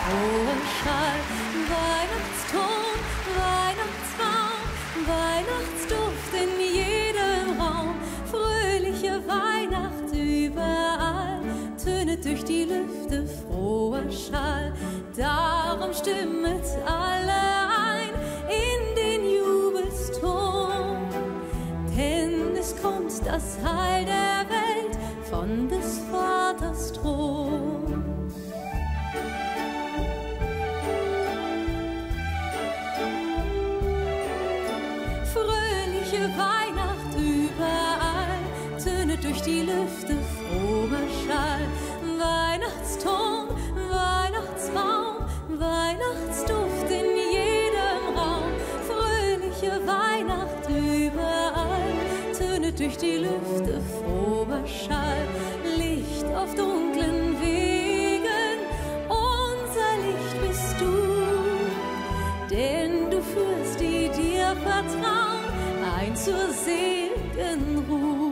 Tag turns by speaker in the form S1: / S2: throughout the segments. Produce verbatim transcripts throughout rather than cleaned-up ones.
S1: froher Schall. Weihnachtston, Weihnachtsbaum, Weihnachtsduft in jedem Raum. Fröhliche Weihnacht überall, tönet durch die Lüfte froher Schall. Darum stimmet alle ein in den Jubelston, denn es kommt das Heil der Welt von des Vaters Thron. Fröhliche Weihnacht überall, tönet durch die Lüfte froher Schall. Weihnachtston, Weihnachtsbaum, Weihnachtsduft in jedem Raum. Fröhliche Weihnacht überall, tönet durch die Lüfte froher Schall. Licht auf dunklen Wegen, unser Licht bist du, denn du führst die dir vertrauen ein zur Segenruhe.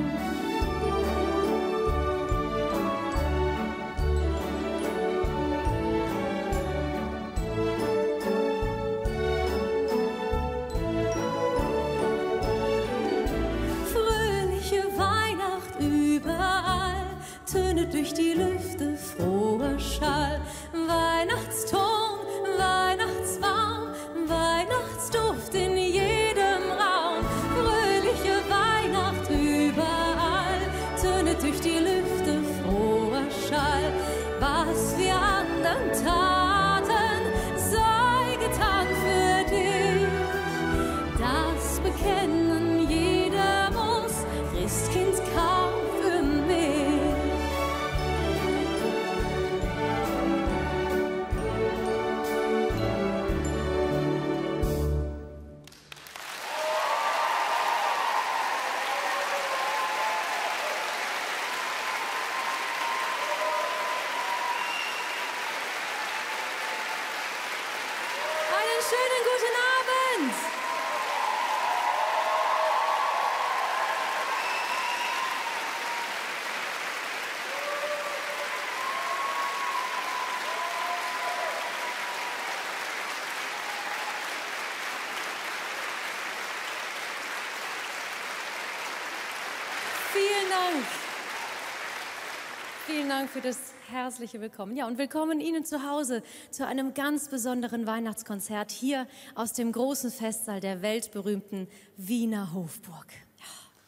S1: Durch die Lüfte froher Schall. Weihnachtston, Weihnachtsbaum, Weihnachtsduft in jedem Raum. Fröhliche Weihnacht überall, tönet durch die Lüfte froher Schall. Was wir anderen taten, sei getan für dich. Das bekennen jeder muss, Christkind kam für mich.
S2: Schönen guten Abend! Vielen Dank. Vielen Dank für das herzliche Willkommen. Ja, und willkommen Ihnen zu Hause zu einem ganz besonderen Weihnachtskonzert hier aus dem großen Festsaal der weltberühmten Wiener Hofburg. Ja.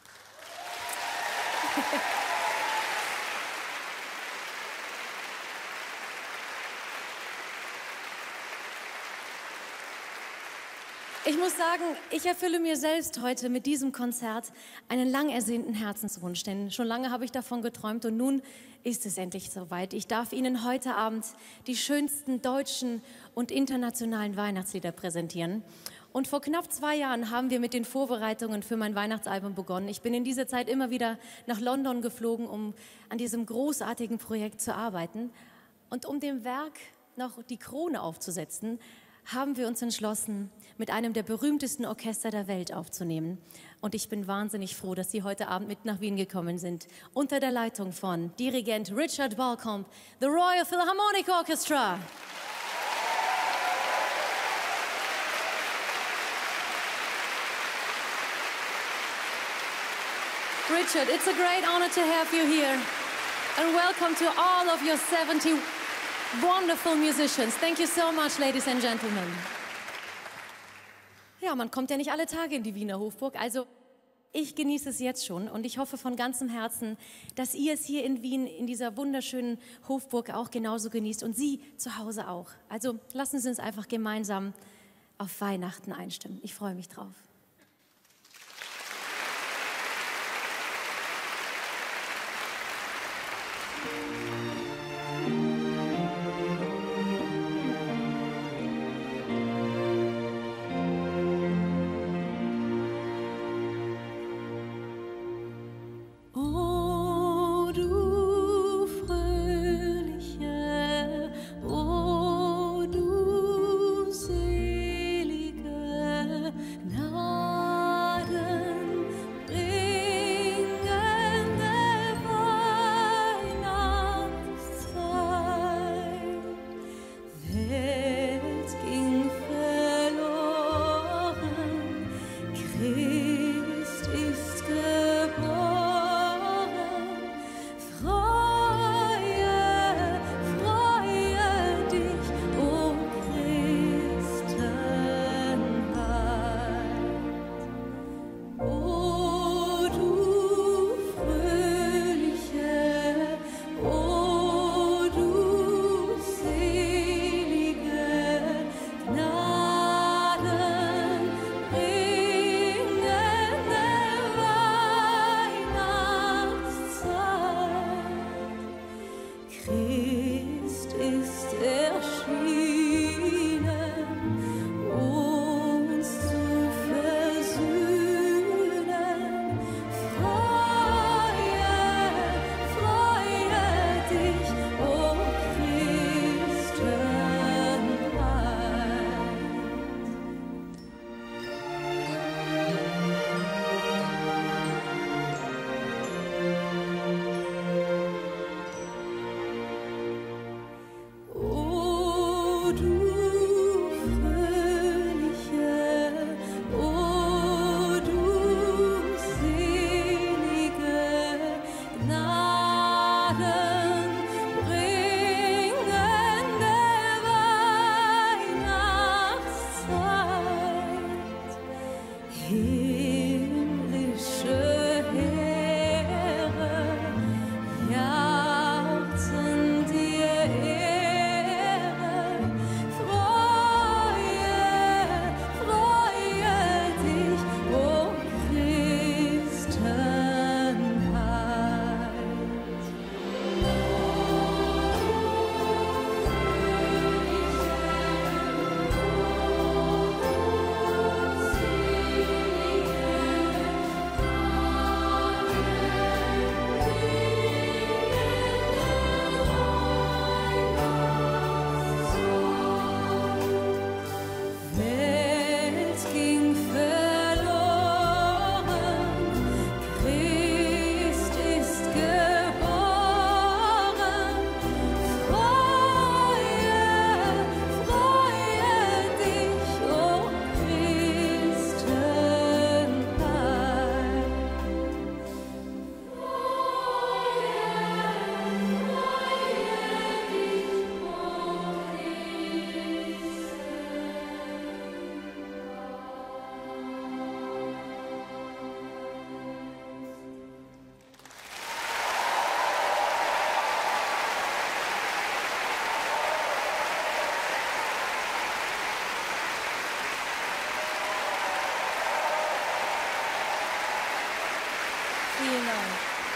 S2: Ich muss sagen, ich erfülle mir selbst heute mit diesem Konzert einen lang ersehnten Herzenswunsch, denn schon lange habe ich davon geträumt und nun ist es endlich soweit. Ich darf Ihnen heute Abend die schönsten deutschen und internationalen Weihnachtslieder präsentieren. Und vor knapp zwei Jahren haben wir mit den Vorbereitungen für mein Weihnachtsalbum begonnen. Ich bin in dieser Zeit immer wieder nach London geflogen, um an diesem großartigen Projekt zu arbeiten. Und um dem Werk noch die Krone aufzusetzen, haben wir uns entschlossen, mit einem der berühmtesten Orchester der Welt aufzunehmen. Und ich bin wahnsinnig froh, dass Sie heute Abend mit nach Wien gekommen sind, unter der Leitung von Dirigent Richard Balcombe, the Royal Philharmonic Orchestra. Richard, it's a great honor to have you here. And welcome to all of your seventy wonderful musicians. Thank you so much, ladies and gentlemen. Ja, man kommt ja nicht alle Tage in die Wiener Hofburg, also ich genieße es jetzt schon und ich hoffe von ganzem Herzen, dass ihr es hier in Wien in dieser wunderschönen Hofburg auch genauso genießt und Sie zu Hause auch. Also lassen Sie uns einfach gemeinsam auf Weihnachten einstimmen. Ich freue mich drauf.
S1: Now Christ ist geboren, freue, freue dich, o Christenheit. O du fröhliche, o du selige Gnaden bringende Weihnachtszeit. Christ ist erschienen, uns zu versöhnen. Freue, freue dich, o Christenheit. O du fröhliche, o du selige Gnaden bringende Weihnachtszeit. Himmlische Heere jauchzen dir Ehre. Freue, freue dich, o Welt ging verloren, Christ ist geboren. Freue, freue dich, o Christenheit. Vielen Dank.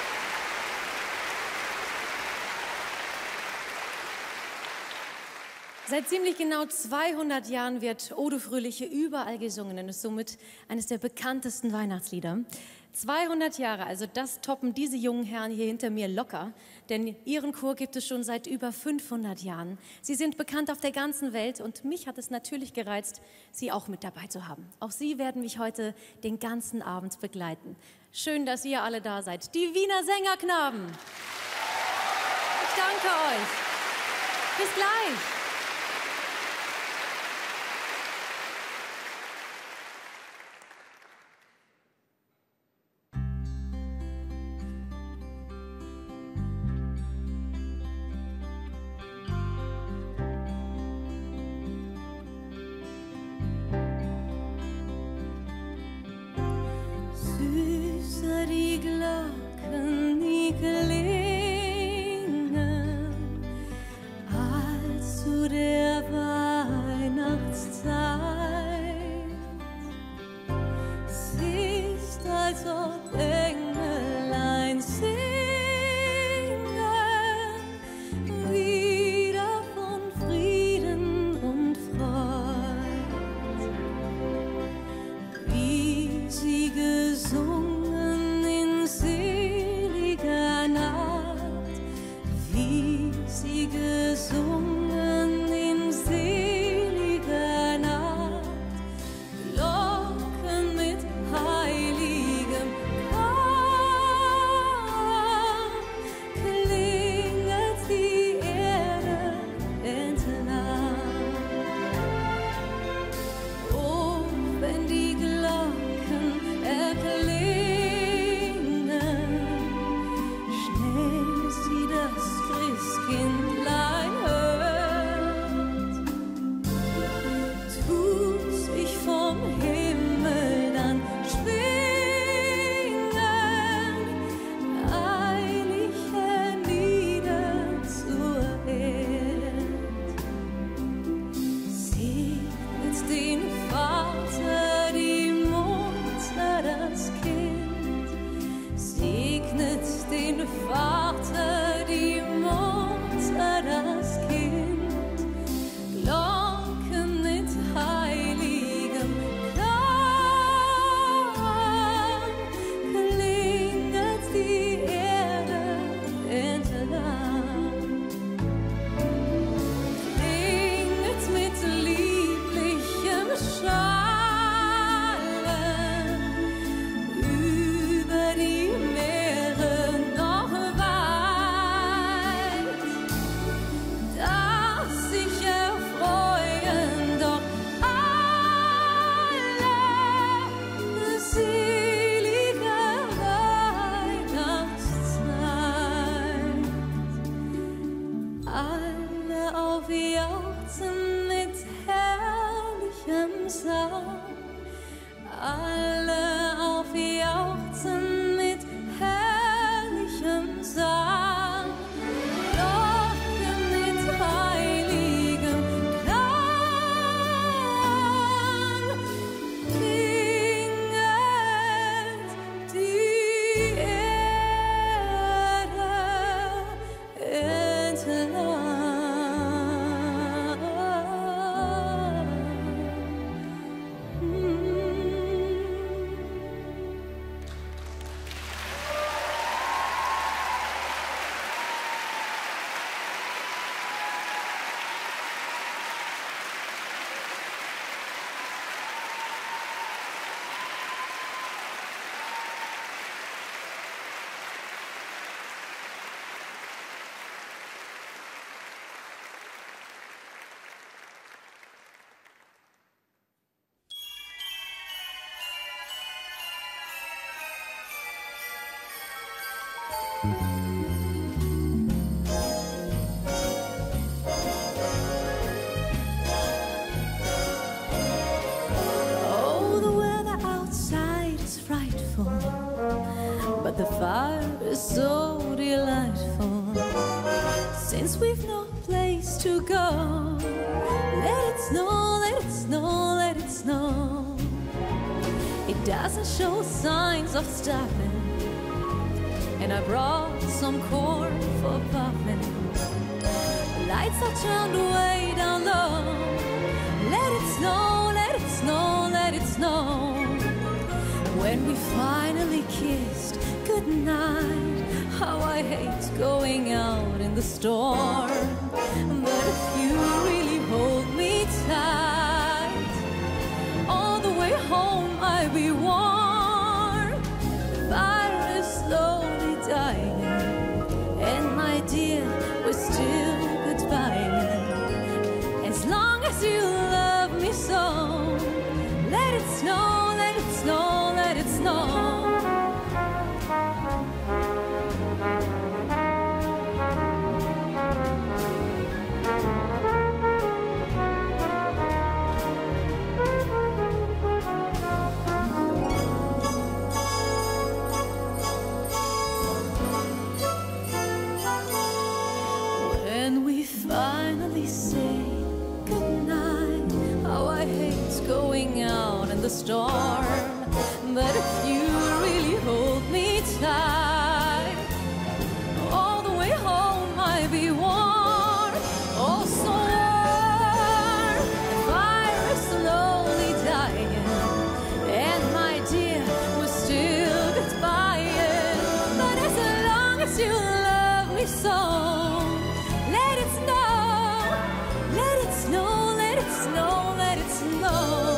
S1: Seit ziemlich genau zweihundert Jahren wird O du Fröhliche überall gesungen und ist somit eines der bekanntesten Weihnachtslieder. zweihundert Jahre, also das toppen diese jungen Herren hier hinter mir locker, denn ihren Chor gibt es schon seit über fünfhundert Jahren. Sie sind bekannt auf der ganzen Welt und mich hat es natürlich gereizt, sie auch mit dabei zu haben. Auch sie werden mich heute den ganzen Abend begleiten. Schön, dass ihr alle da seid. Die Wiener Sängerknaben. Ich danke euch. Bis gleich. Süßer die Glocken, die klingen, als zu der Weihnachtszeit. Es ist, als ob Engelein singen, wieder von Frieden und Freud. Wie sie gesungen in seliger Nacht, wie sie gesungen in seliger Nacht, Glocken mit heiligem Chor.
S2: But the fire is so delightful. Since we've no place to go, let it snow, let it snow, let it snow. It doesn't show signs of stopping, and I brought some corn for popping. Lights are turned way down low. Let it snow, let it snow, let it snow. When we finally kissed goodnight, how I hate going out in the storm. But if you really hold me tight, all the way home I'll be warm. The fire is slowly dying, and my dear, we're still goodbye. As long as you love me so, let it snow, let it snow, let it snow. When we finally say goodnight, how I hate going out in the storm. But if you really hold me tight, all the way home I'll be warm, oh so warm. The fire is slowly dying, and my dear, we're still goodbye. But as long as you love me so, let it snow, let it snow, let it snow, let it snow.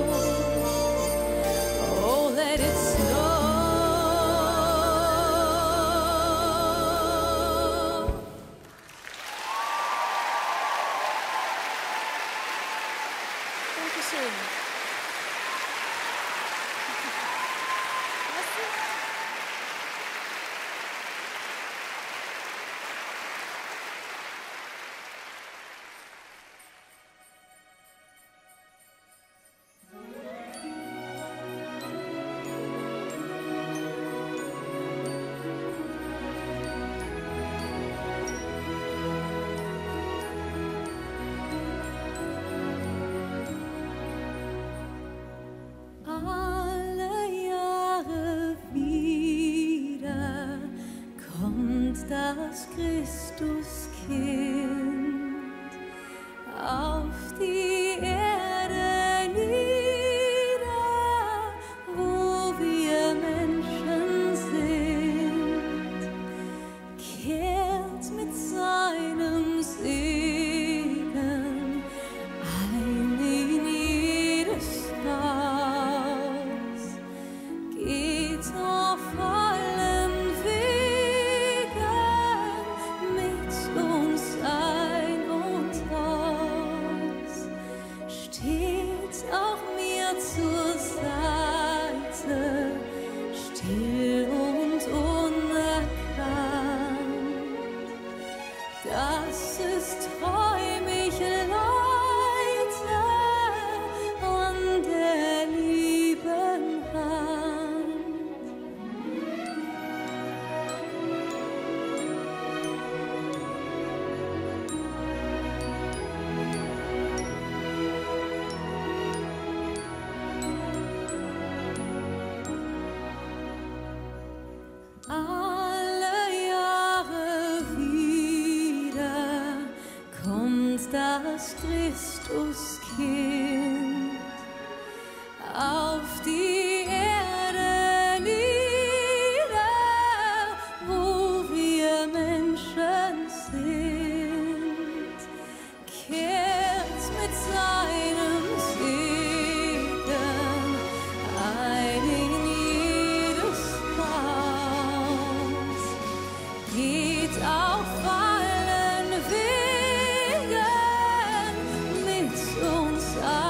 S2: Das Christuskind auf die Erde nieder, wo wir Menschen sind, kehrt mit seinem Segen ein in jedes Haus, geht auf allen uns ein und aus, steht auch mir zur Seite, still und unerkannt. Das ist treu mich leite an der lieben Hand. Alle Jahre wieder kommt das Christuskind auf die Erde nieder, wo wir Menschen sind, kehrt mit seinem Segen ein in jedes Haus, geht auf allen Wegen mit uns ein.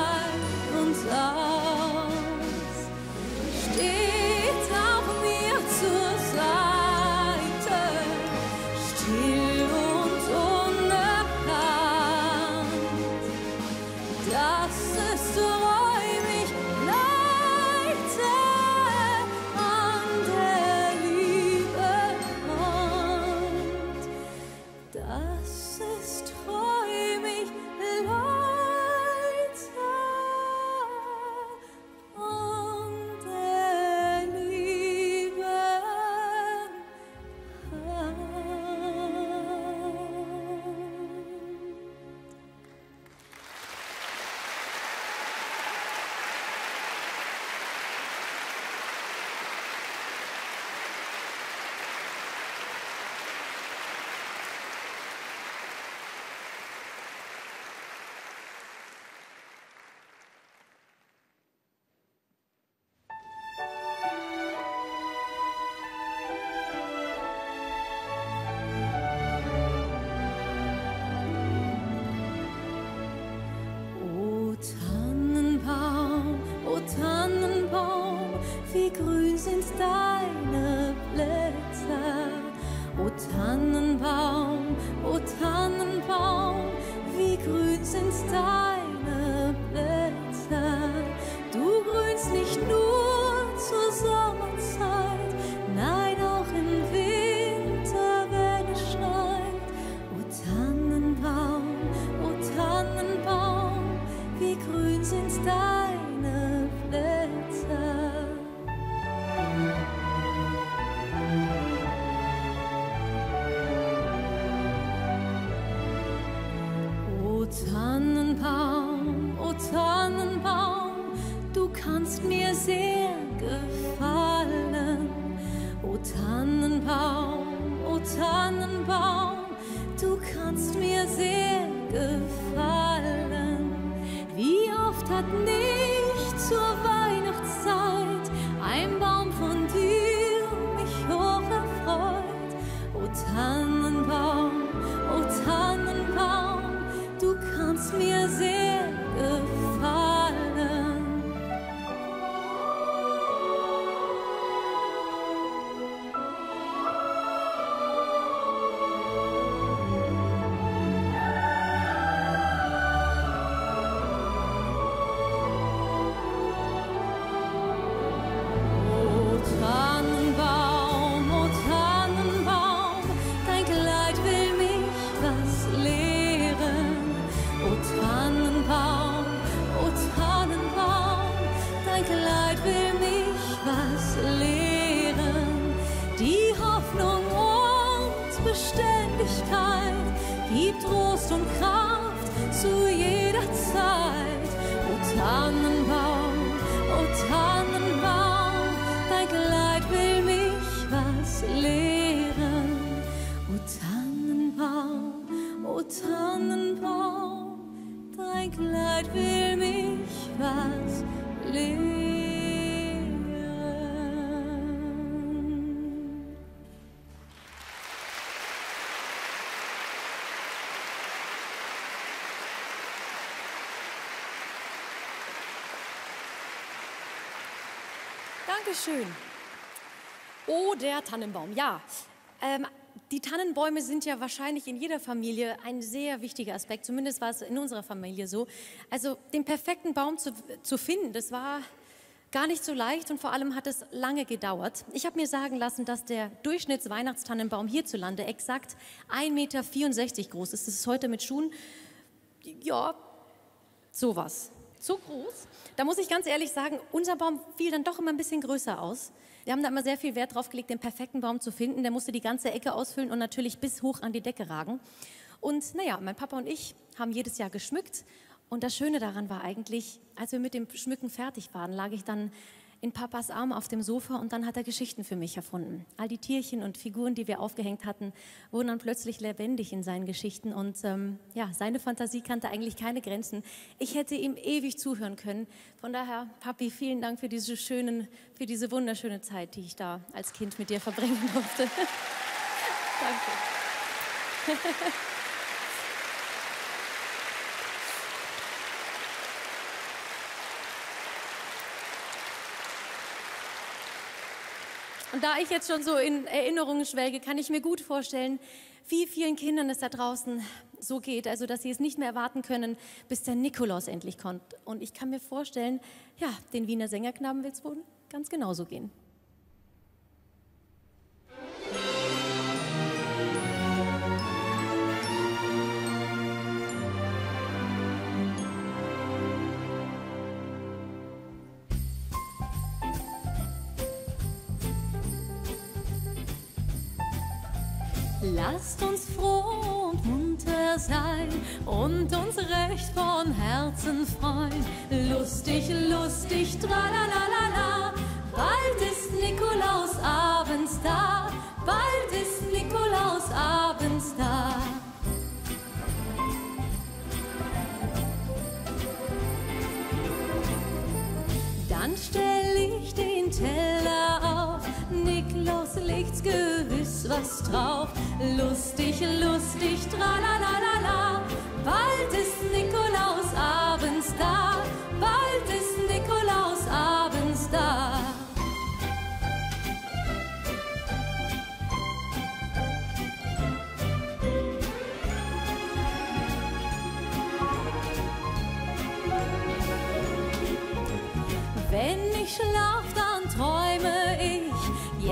S1: O Tannenbaum, o Tannenbaum, wie grün sind deine Blätter. Du grünst nicht nur zur Sommerzeit, nein, auch im Winter, wenn es schneit. O Tannenbaum, o Tannenbaum, wie grün sind deine Blätter. O Tannenbaum, o Tannenbaum, du kannst mir sehr gefallen. O Tannenbaum, o Tannenbaum, du kannst mir sehr gefallen. Wie oft hat nicht zur Weihnachtszeit ein Baum von dir mich hoch erfreut. O Tannenbaum, o Tannenbaum, du kannst mir sehr gefallen. Gib Trost und Kraft zu jeder Zeit. O Tannenbaum, o Tannenbaum, dein Kleid will mich was lehren. O Tannenbaum, o Tannenbaum, dein Kleid will mich was lehren.
S2: Dankeschön. Oh, der Tannenbaum. Ja, ähm, die Tannenbäume sind ja wahrscheinlich in jeder Familie ein sehr wichtiger Aspekt. Zumindest war es in unserer Familie so. Also den perfekten Baum zu, zu finden, das war gar nicht so leicht und vor allem hat es lange gedauert. Ich habe mir sagen lassen, dass der Durchschnittsweihnachtstannenbaum hierzulande exakt ein Meter vierundsechzig groß ist. Das ist heute mit Schuhen, ja, sowas. So groß. Da muss ich ganz ehrlich sagen, unser Baum fiel dann doch immer ein bisschen größer aus. Wir haben da immer sehr viel Wert drauf gelegt, den perfekten Baum zu finden. Der musste die ganze Ecke ausfüllen und natürlich bis hoch an die Decke ragen. Und naja, mein Papa und ich haben jedes Jahr geschmückt. Und das Schöne daran war eigentlich, als wir mit dem Schmücken fertig waren, lag ich dann in Papas Arm auf dem Sofa und dann hat er Geschichten für mich erfunden. All die Tierchen und Figuren, die wir aufgehängt hatten, wurden dann plötzlich lebendig in seinen Geschichten und ähm, ja, seine Fantasie kannte eigentlich keine Grenzen. Ich hätte ihm ewig zuhören können. Von daher, Papi, vielen Dank für diese schönen, für diese wunderschöne Zeit, die ich da als Kind mit dir verbringen durfte. Danke. Und da ich jetzt schon so in Erinnerungen schwelge, kann ich mir gut vorstellen, wie vielen Kindern es da draußen so geht, also dass sie es nicht mehr erwarten können, bis der Nikolaus endlich kommt. Und ich kann mir vorstellen, ja, den Wiener Sängerknaben wird es wohl ganz genauso gehen.
S1: Lasst uns froh und munter sein und uns recht von Herzen freuen. Lustig, lustig, tralalala, bald ist Nikolaus abends da, bald ist Nikolaus abends da. Dann stell ich den Teller auf, Nikolaus legt's gewiss was drauf. Lustig, lustig, tralalala, bald ist Nikolaus abends da, bald ist Nikolaus abends da.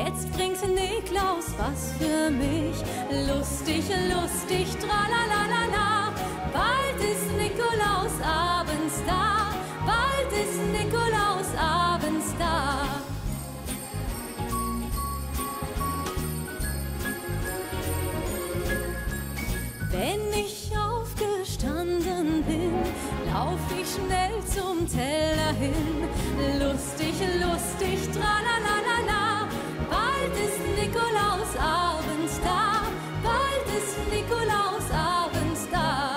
S1: Jetzt bringt Niklaus was für mich. Lustig, lustig, tralalala. Bald ist Nikolaus abends da. Bald ist Nikolaus abends da. Wenn ich aufgestanden bin, lauf ich schnell zum Teller hin. Lustig, lustig, tralalala. Bald ist Nikolaus abends da. Bald ist Nikolaus abends da.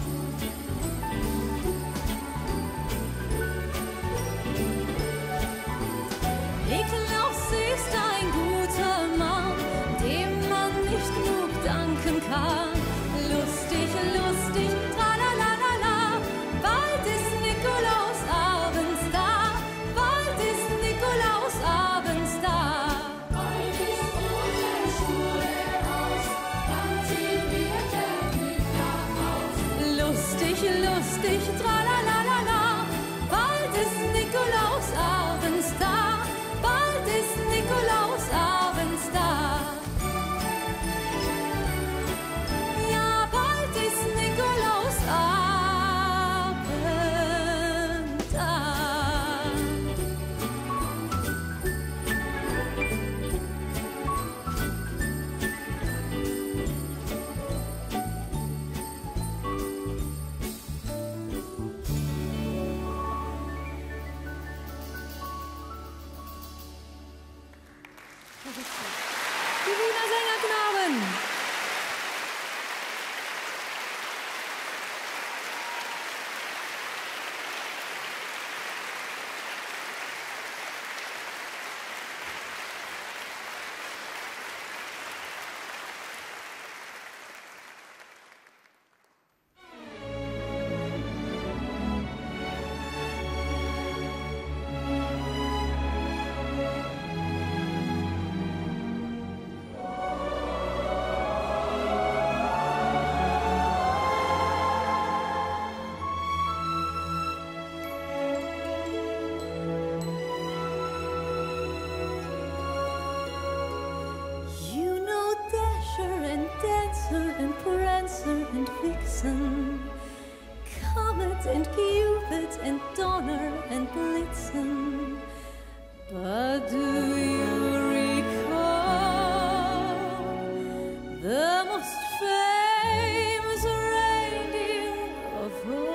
S1: Nikolaus ist ein guter Mann, dem man nicht genug danken kann. Lustig, lustig, tralalala. Bald ist Nikolaus abends da. Bald ist Nikolaus abends da. Bald ist unsere Schule aus. Dann ziehen wir täglich aus. Lustig, lustig, tralalala. Bald ist Nikolaus abends da. Bald ist Nikolaus abends da. Ja, bald ist Nikolaus abends da. Die Wiener Sängerknaben. You know Dasher and Dancer and Prancer and Vixen, Comet and Cupid and Donner and Blitzen. But do you recall the most famous reindeer of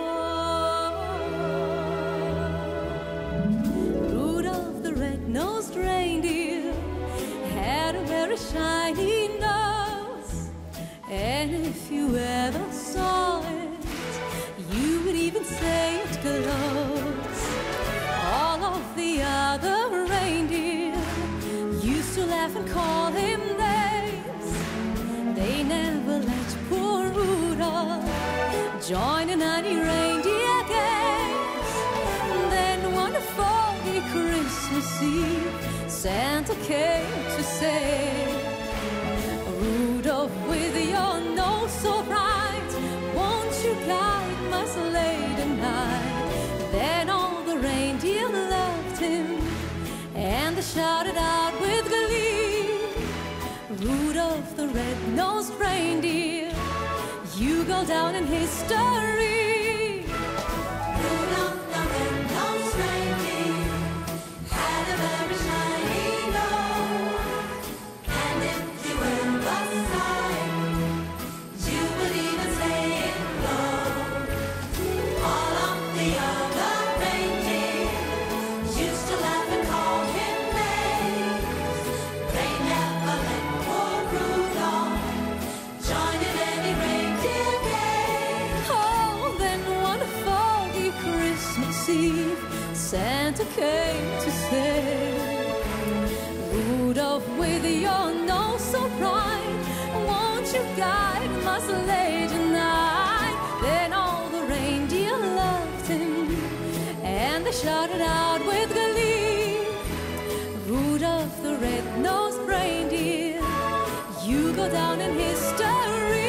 S1: all? Rudolph the red-nosed reindeer had a very shiny nose, and if you ever saw it, you would even say it glows. All of the other reindeer used to laugh and call him names. They never let poor Rudolph join in any reindeer games. Then one foggy Christmas Eve, Santa came to say, Rudolph, with your nose so bright, won't you guide my sleigh tonight? Then all the reindeer loved him, and they shouted out with glee, Rudolph the red-nosed reindeer, you go down in history. Rudolph the red-nosed reindeer had a very shiny nose, and if you ever saw it, you would even say it glows. All of the other reindeer used to laugh and call him names. They never let poor Rudolph join in any reindeer game. Oh, then one foggy Christmas Eve, Santa came to say, Rudolph, with your nose so bright, won't you guide my sleigh tonight? Then all the reindeer loved him, and they shouted out with glee, Rudolph the red-nosed reindeer, you go down in history.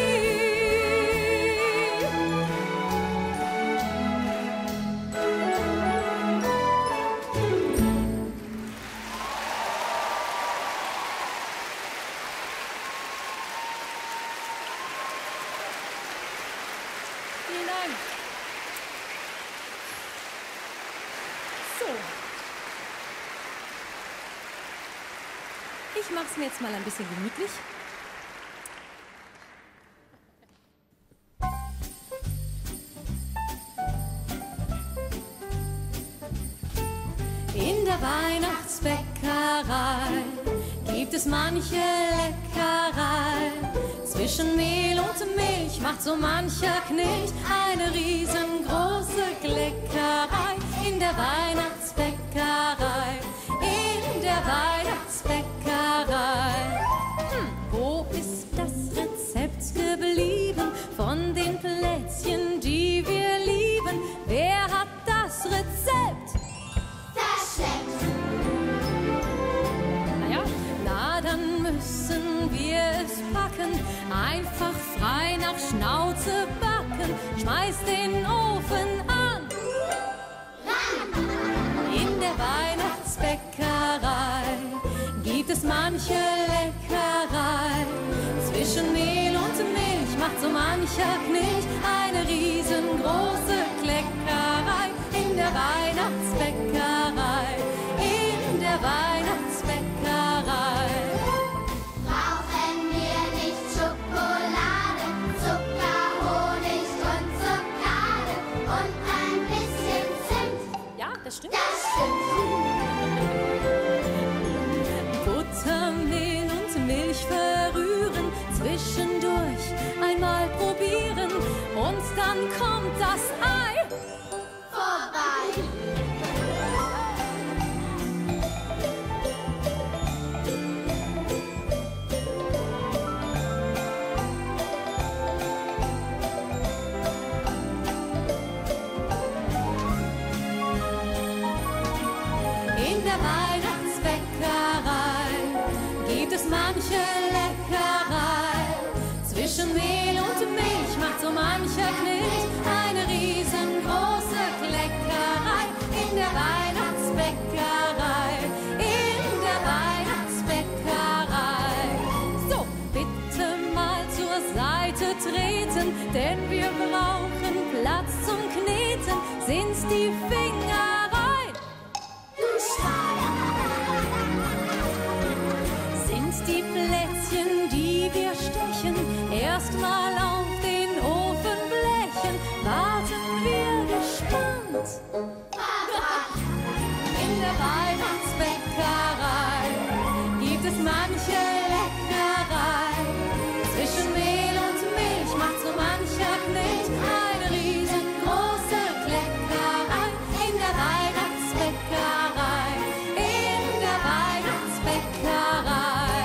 S1: rein. So. Ich mache es mir jetzt mal ein bisschen gemütlich. In der Weihnachtsbäckerei gibt es manche Leckerei. Zwischen Mehl und Milch macht so mancher Knilch eine riesengroße Kleckerei. In der Weihnachtsbäckerei, in der Weihnachtsbäckerei. Hm, wo ist das Rezept geblieben von den Plätzchen, die wir lieben? Wer hat das Rezept? Naja, na dann müssen wir es packen, einfach frei nach Schnauze backen, schmeiß den Ofen an. In der Weihnachtsbäckerei gibt es manche Leckerei. Zwischen Mehl und Milch macht so mancher Knilch eine riesengroße Kleckerei. In der Weihnachtsbäckerei, in der Weihnachtsbäckerei.
S3: Brauchen wir nicht Schokolade, Zucker, Honig und Schokolade und ein bisschen Zimt?
S1: Ja, das stimmt.
S3: Das stimmt.
S1: Butter, Mehl und Milch verrühren, zwischendurch einmal probieren und dann kommt das Ei
S3: Vorbei.
S1: In der Weihnachtsbäckerei gibt es manche Leckerei. Zwischen Mehl und Milch macht so mancher Knilch eine riesengroße Kleckerei. In der Weihnachtsbäckerei, in der Weihnachtsbäckerei. So, bitte mal zur Seite treten, denn wir brauchen Platz zum Kneten. Sind's die Finger rein?
S3: Du Schwein.
S1: Sind's die Plätzchen, die wir stechen, erstmal auf den Ofen blechen, warten wir gespannt. In der Weihnachtsbäckerei gibt es manche Leckerei. Zwischen Mehl und Milch macht so mancher Knilch eine riesengroße Kleckerei. In der Weihnachtsbäckerei, in der Weihnachtsbäckerei.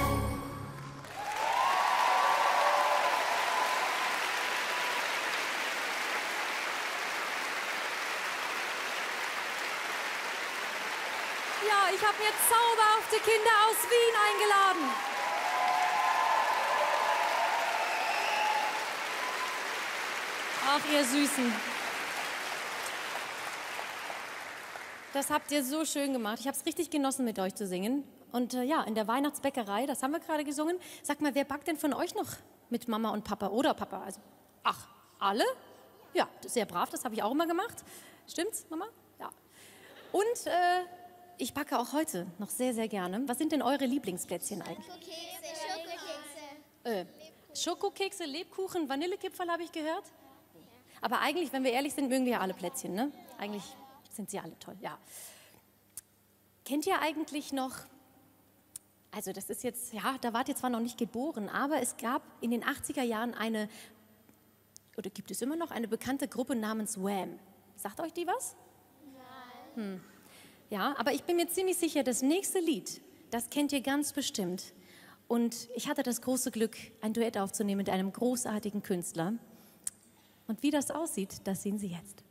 S1: Ja, ich habe mir zauberhafte Kinder aus Wien eingeladen. Ach, ihr Süßen. Das habt ihr so schön gemacht. Ich habe es richtig genossen, mit euch zu singen. Und äh, ja, in der Weihnachtsbäckerei, das haben wir gerade gesungen. Sag mal, wer backt denn von euch noch mit Mama und Papa oder Papa? Also, ach, alle? Ja, sehr brav, das habe ich auch immer gemacht. Stimmt's, Mama? Ja. Und äh, ich backe auch heute noch sehr, sehr gerne. Was sind denn eure Lieblingsplätzchen eigentlich?
S3: Schokokekse, Schokokekse.
S1: Äh, Schokokekse, Lebkuchen, Vanillekipferl habe ich gehört. Aber eigentlich, wenn wir ehrlich sind, mögen wir ja alle Plätzchen, ne? Eigentlich sind sie alle toll, ja. Kennt ihr eigentlich noch, also das ist jetzt, ja, da wart ihr zwar noch nicht geboren, aber es gab in den achtziger Jahren eine, oder gibt es immer noch, eine bekannte Gruppe namens Wham. Sagt euch die was? Nein. Hm. Ja, aber ich bin mir ziemlich sicher, das nächste Lied, das kennt ihr ganz bestimmt. Und ich hatte das große Glück, ein Duett aufzunehmen mit einem großartigen Künstler. Und wie das aussieht, das sehen Sie jetzt.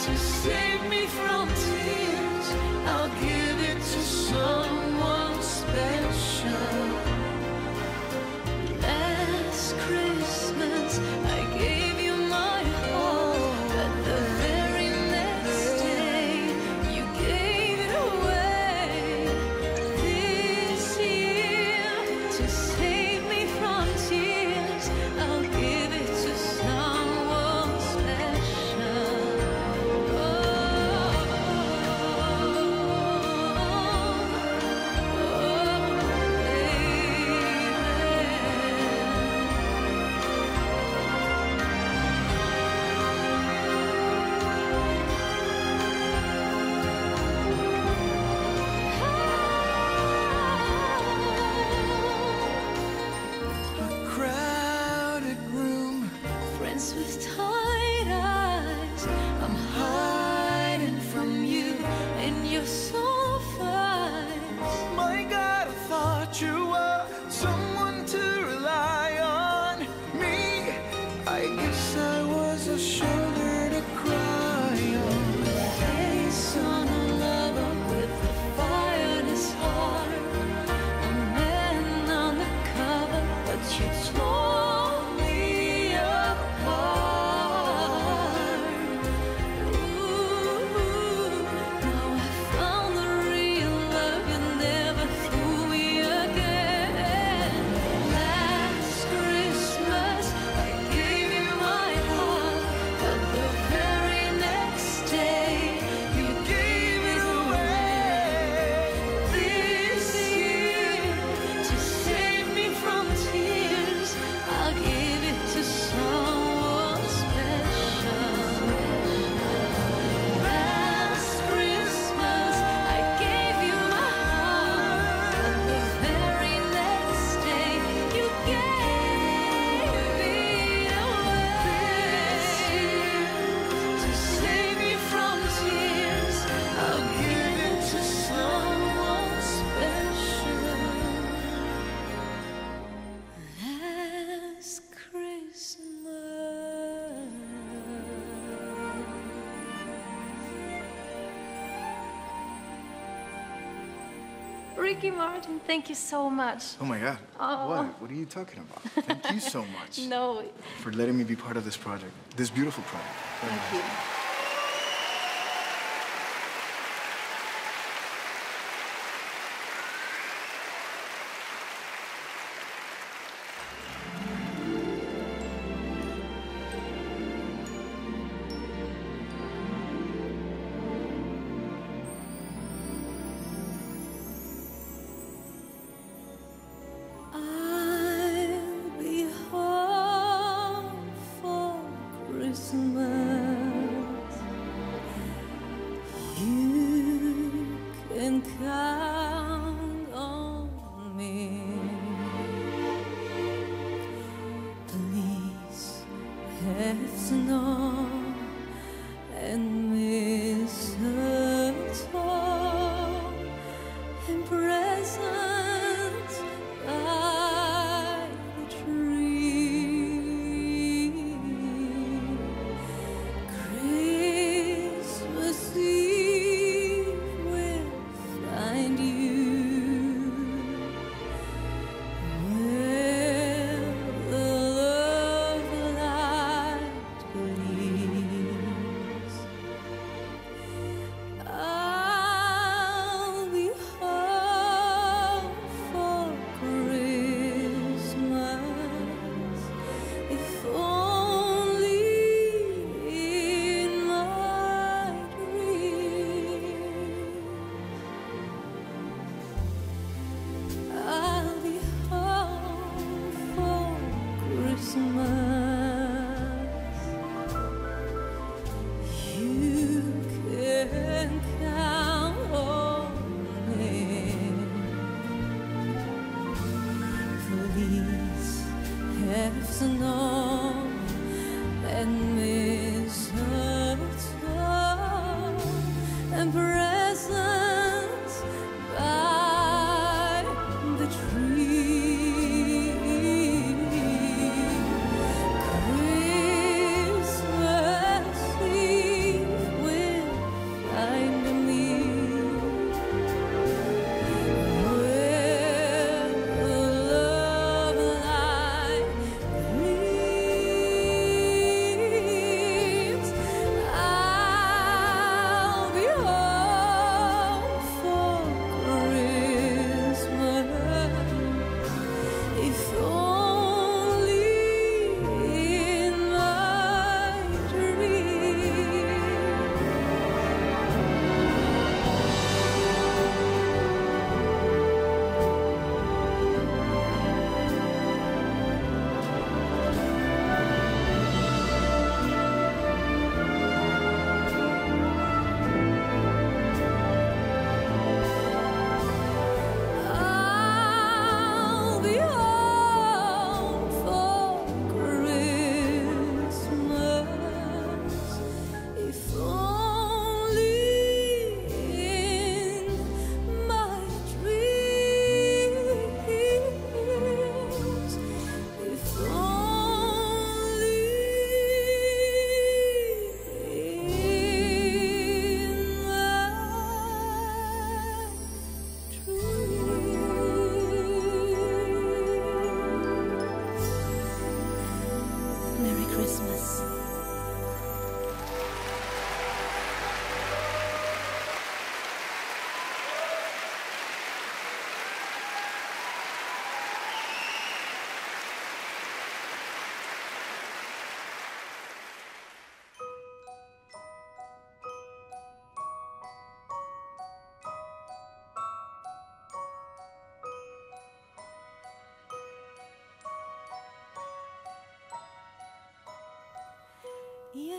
S4: to save me from tears. I'll give it to someone special. Last Christmas I gave you my heart, but the very next day you gave it away. This year, to save me from tears, I'll give it to someone special. Oh, crowded room, friends with tight eyes. I'm hiding from you, and you're so fine. My God, I thought you were someone to rely on. Me, I guess I was a shoulder to cry on. Face on a lover with a fire in his heart. A man on the cover, but you tore me apart. Ooh, now I found the real love. You never threw me again. Last Christmas I gave you my heart, but the very next day you gave it away. This year, to save me from tears, I'll give it to someone special. Last Christmas I gave you my heart, but the very next day you gave it away. To save me from tears, I'll give it to someone special. Last Christmas.
S2: Ricky Martin, thank you so much.
S5: Oh my God.
S2: Oh.
S5: What? What are you talking about? Thank you so much
S2: No,
S5: for letting me be part of this project, this beautiful project. Very
S2: thank
S5: nice.
S2: you.
S4: I'll be home for Christmas.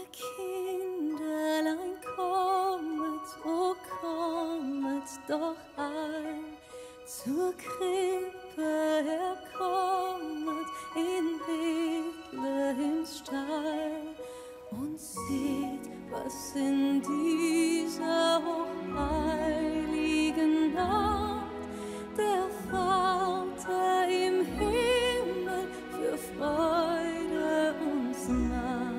S4: Kinderlein, kommet, oh kommet doch ein, zur Krippe herkommet in Bethlehems Stall und seht, was in dieser hochheiligen Nacht der Vater im Himmel für Freude uns macht.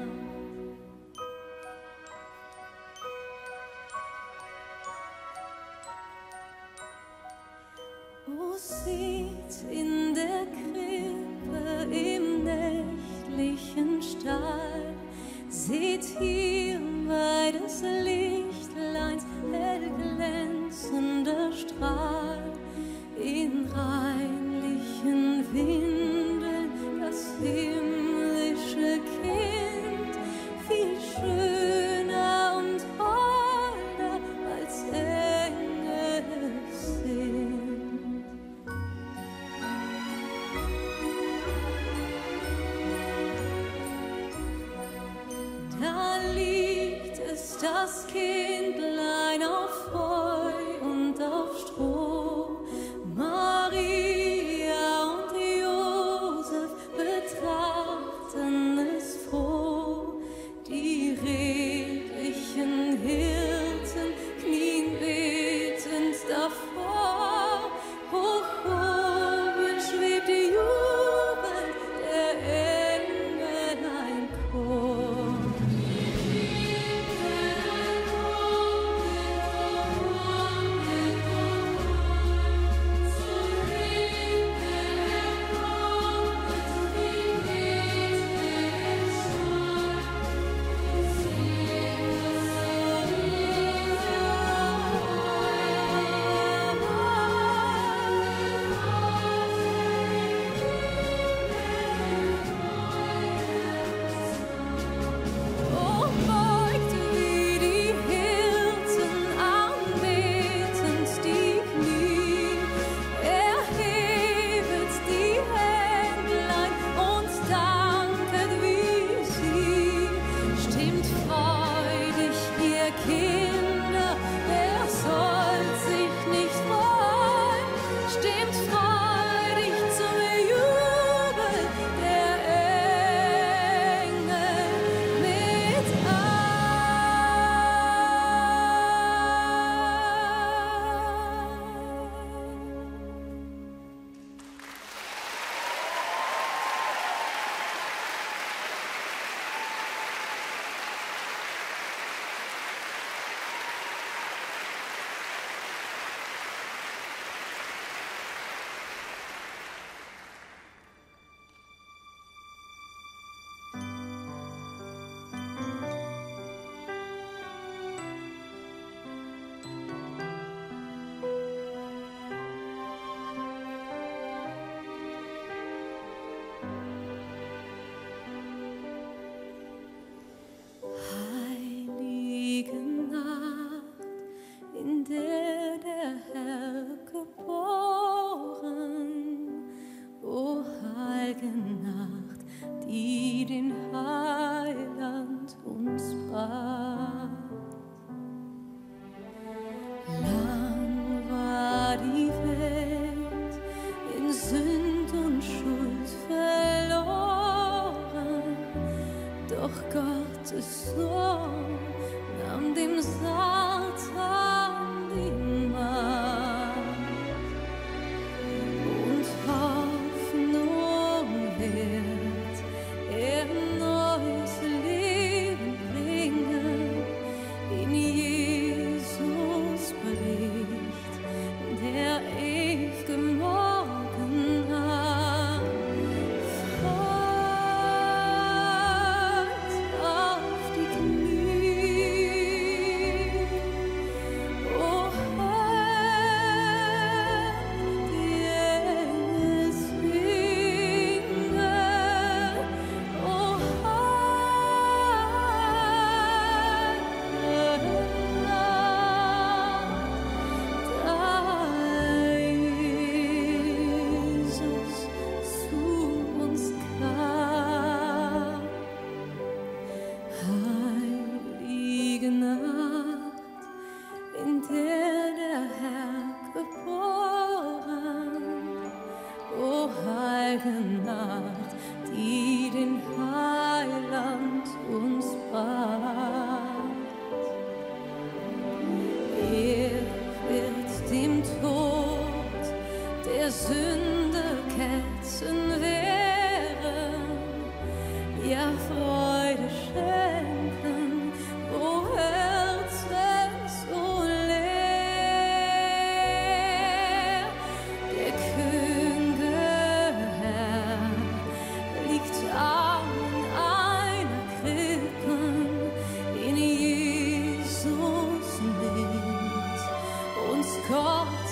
S4: O seht in der Krippe im nächtlichen Stall, seht hier bei des Lichtleins hell glänzender Strahl, in reinlichen Windeln das himmlische Kind, viel schöner und holder als Engel es sind. Da liegt es, das Kindlein auf Heu und auf Stroh. Maria und Josef betrachten es froh. Die redlichen Hirten knien betend davor. Hoch oben schwebt jubelnd der Engelein Chor.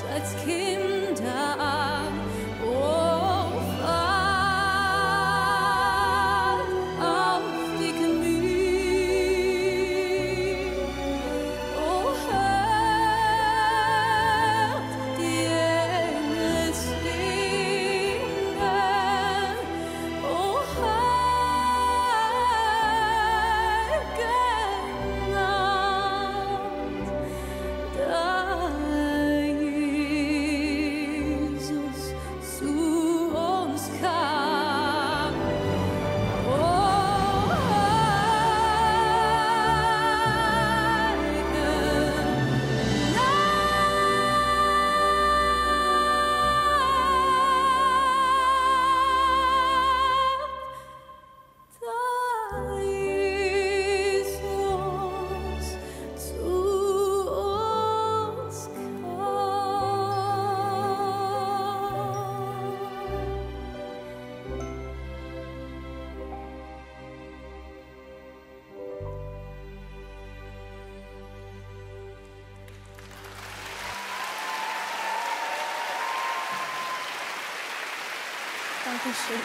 S2: als Kinder. Oh, fallt auf die Knie. Oh, hört die Engel singen. Oh, Heiligen Nacht, da Jesus zu uns kam. Oh, Heiligen Nacht, da Jesus zu uns kam. Dankeschön.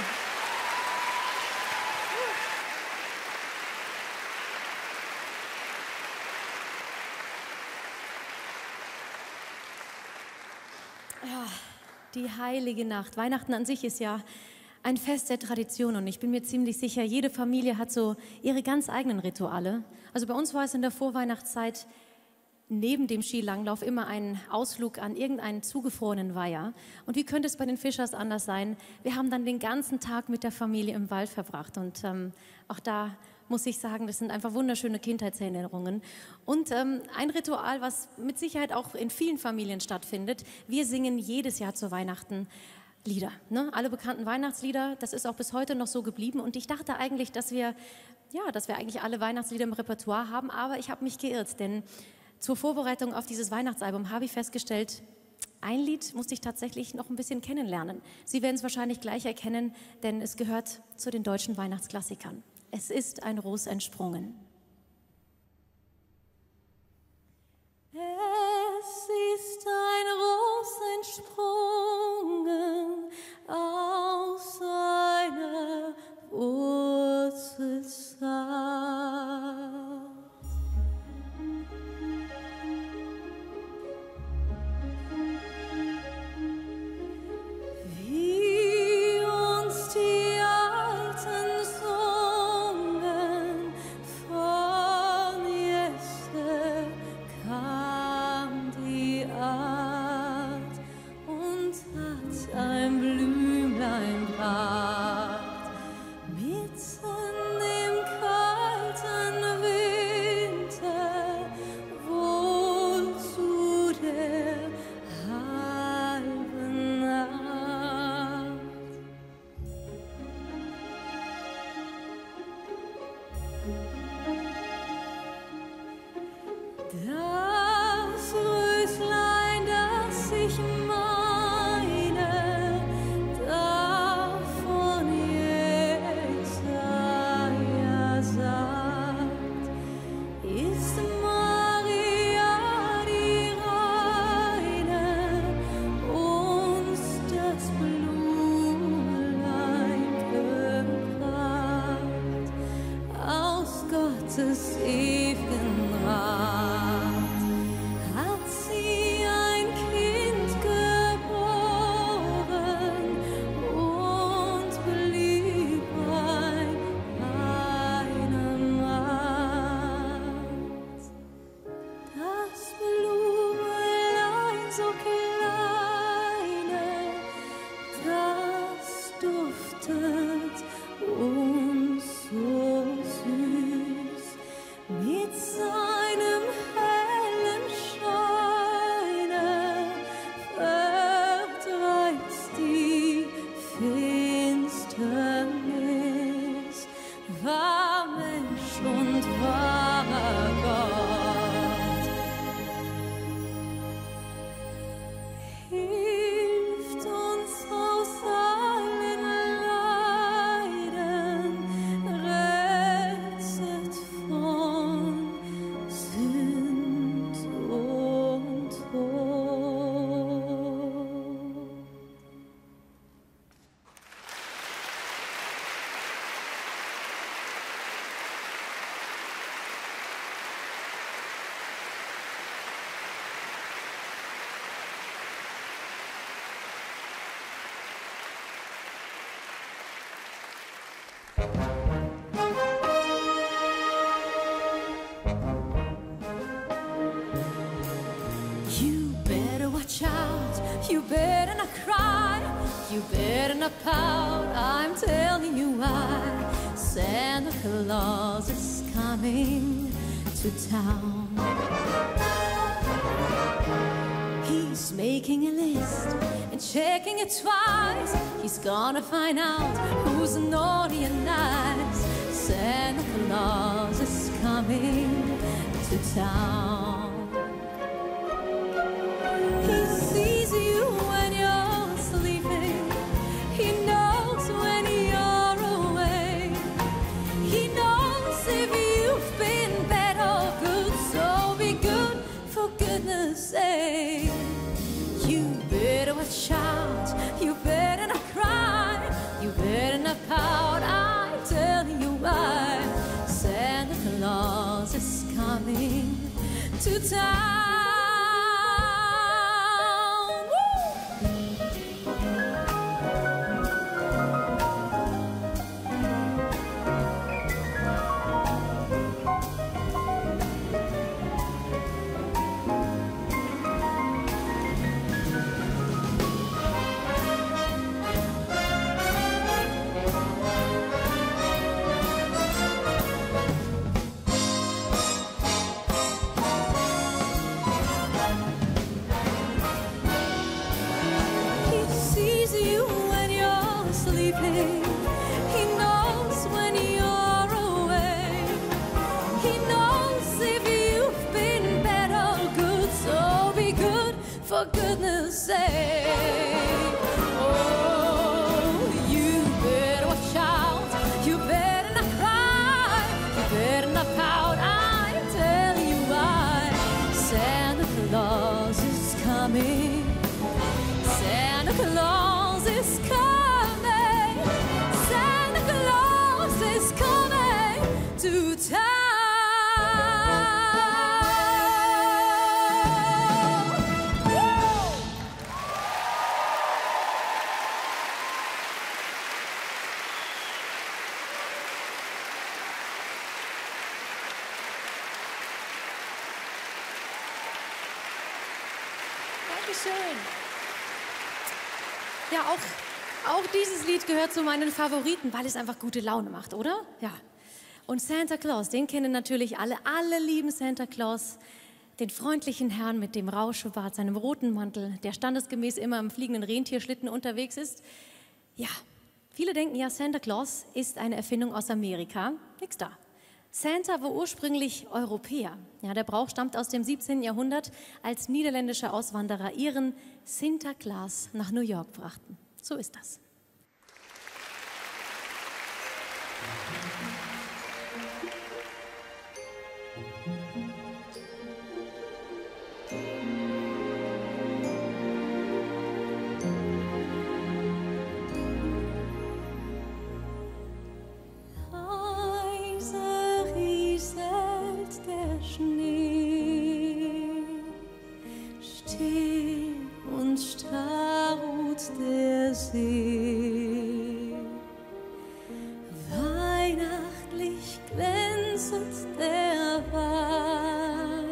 S2: Ja, die heilige Nacht. Weihnachten an sich ist ja ein Fest der Tradition und ich bin mir ziemlich sicher, jede Familie hat so ihre ganz eigenen Rituale. Also bei uns war es in der Vorweihnachtszeit neben dem Skilanglauf immer ein Ausflug an irgendeinen zugefrorenen Weiher. Und wie könnte es bei den Fischers anders sein? Wir haben dann den ganzen Tag mit der Familie im Wald verbracht und ähm, auch da muss ich sagen, das sind einfach wunderschöne Kindheitserinnerungen. Und ähm, ein Ritual, was mit Sicherheit auch in vielen Familien stattfindet, wir singen jedes Jahr zu Weihnachten Lieder, ne? Alle bekannten Weihnachtslieder, das ist auch bis heute noch so geblieben. Und ich dachte eigentlich, dass wir, ja, dass wir eigentlich alle Weihnachtslieder im Repertoire haben, aber ich habe mich geirrt, denn zur Vorbereitung auf dieses Weihnachtsalbum habe ich festgestellt, ein Lied musste ich tatsächlich noch ein bisschen kennenlernen. Sie werden es wahrscheinlich gleich erkennen, denn es gehört zu den deutschen Weihnachtsklassikern. Es ist ein Ros entsprungen. Es ist ein Ros entsprungen aus seiner Wurzelsaat. Wie uns die Alten sungen, von Jesse kam die Art und hat ein Blümlein bracht, mitten im kalten Winter, wohl zu der halben Nacht. Das Röslein, das ich meine, davon Jesaja sagt, ist Maria die Reine, uns das Blümlein gebracht, aus Gottes ewigen Rat. You better not cry, you better not pout. I'm telling you why. Santa Claus is coming to town. He's making a list and checking it twice. He's gonna find out who's naughty and nice. Santa Claus is coming to town. He sees you when you're sleeping. He knows when you're awake. He knows if you've been bad or good. So be good, for goodness sake. You better watch out. You better not cry. You better not pout. I'm telling you why. Santa Claus is coming to town. He knows when you're away. He knows if you've been bad or good. So be good, for goodness sake. Oh, you better watch out. You better not cry. You better not pout. I tell you why. Santa Claus is coming. Santa Claus is coming. To town. Dankeschön. Ja, auch, auch dieses Lied gehört zu meinen Favoriten, weil es einfach gute Laune macht, oder? Ja. Und Santa Claus, den kennen natürlich alle. Alle lieben Santa Claus, den freundlichen Herrn mit dem Rauschebart, seinem roten Mantel, der standesgemäß immer im fliegenden Rentierschlitten unterwegs ist. Ja, viele denken ja, Santa Claus ist eine Erfindung aus Amerika. Nix da. Santa war ursprünglich Europäer. Ja, der Brauch stammt aus dem siebzehnten Jahrhundert, als niederländische Auswanderer ihren Sinterklaas nach New York brachten. So ist das. Weihnachtlich glänzet der Wald.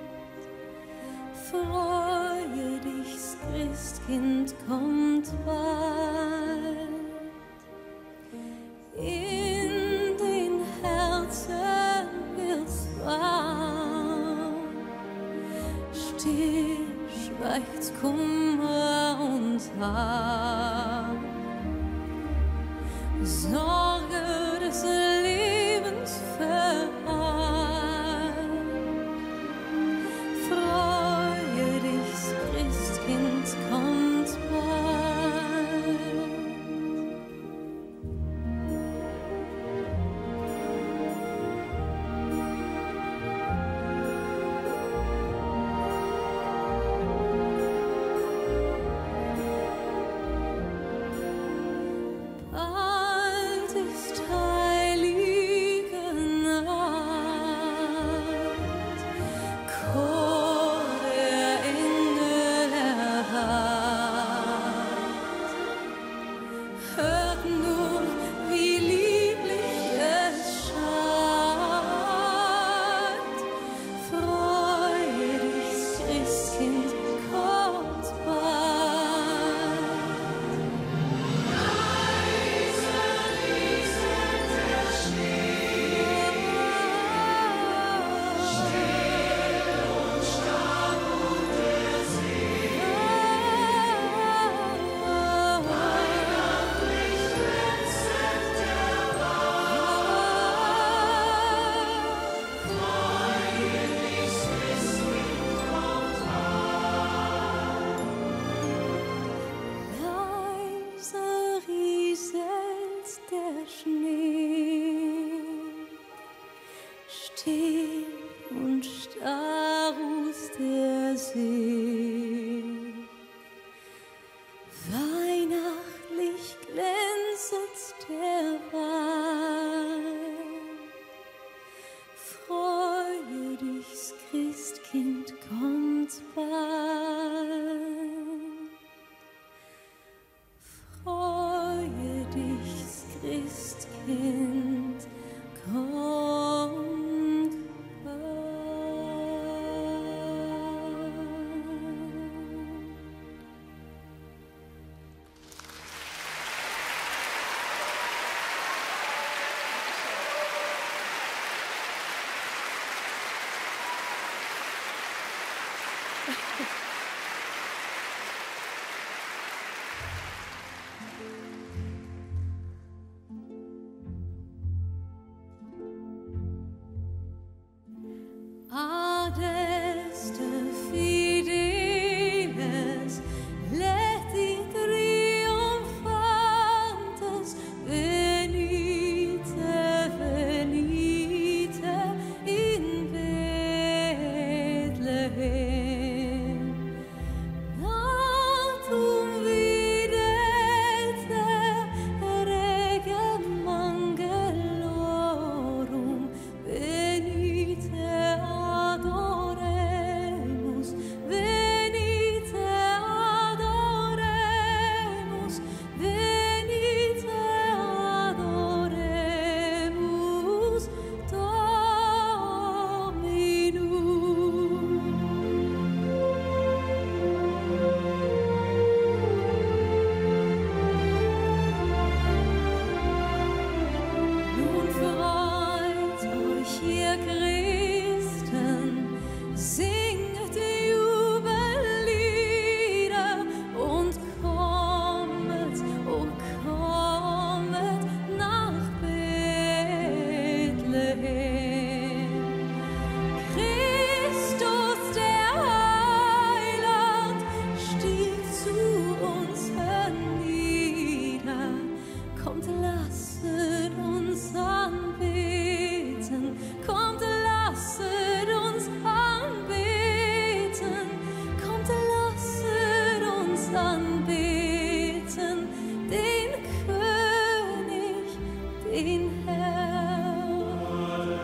S2: Freue dich, Christkind kommt bald. In den Herzen wird's warm. Still schweigt Kummer und Harm. Sorge des Lebens vereint. Freue dich, Christkind kommt bald. Bald
S4: still und starr aus der See. Weihnachtlich glänzet der Wein. Freue dich, das Christkind kommt bald. Freue dich, das Christkind kommt bald. Adeste fideles, leti triumphantes, venite, venite in Bethlehem. Natum videte regem angelorum, venite adoremus, venite adoremus, venite adoremus Dominum. Nun freut euch, ihr Christen, singet Jubellieder und kommet, oh kommet nach Bethlehem. Christus, der Heiland, stieg zu uns hernieder. Kommt, lasset uns anbeten, kommt, lasset uns anbeten, kommt, lasset uns anbeten, den König, den Herrn.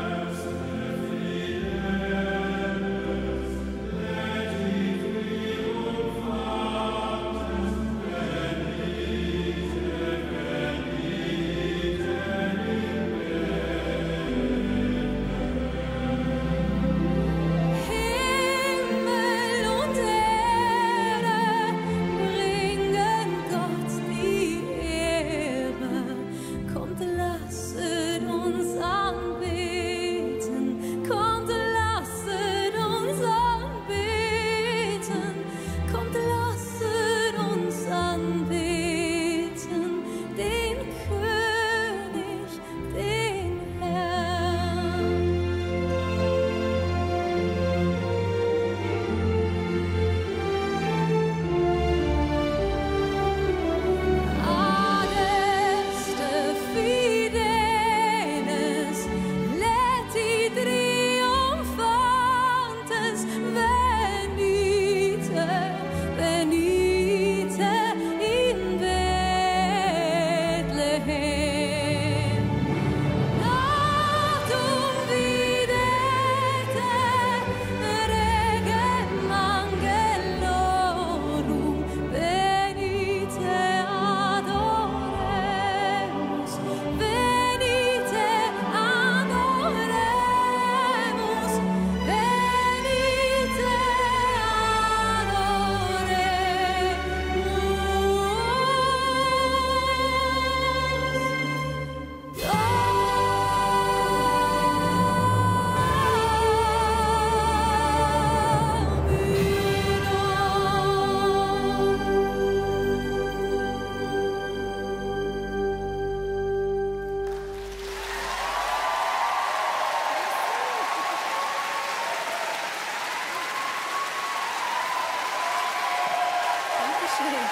S4: Himmel und Erde bringen Gott die Ehre. Kommt, lasset uns anbeten, kommt, lasset uns anbeten, kommt, lasset uns anbeten, den König, den Herrn. Adeste fideles, leti triumphantes, venite, venite in Bethlehem. Natum videte regem angelorum, venite adoremus, venite adoremus, venite
S2: Dankeschön.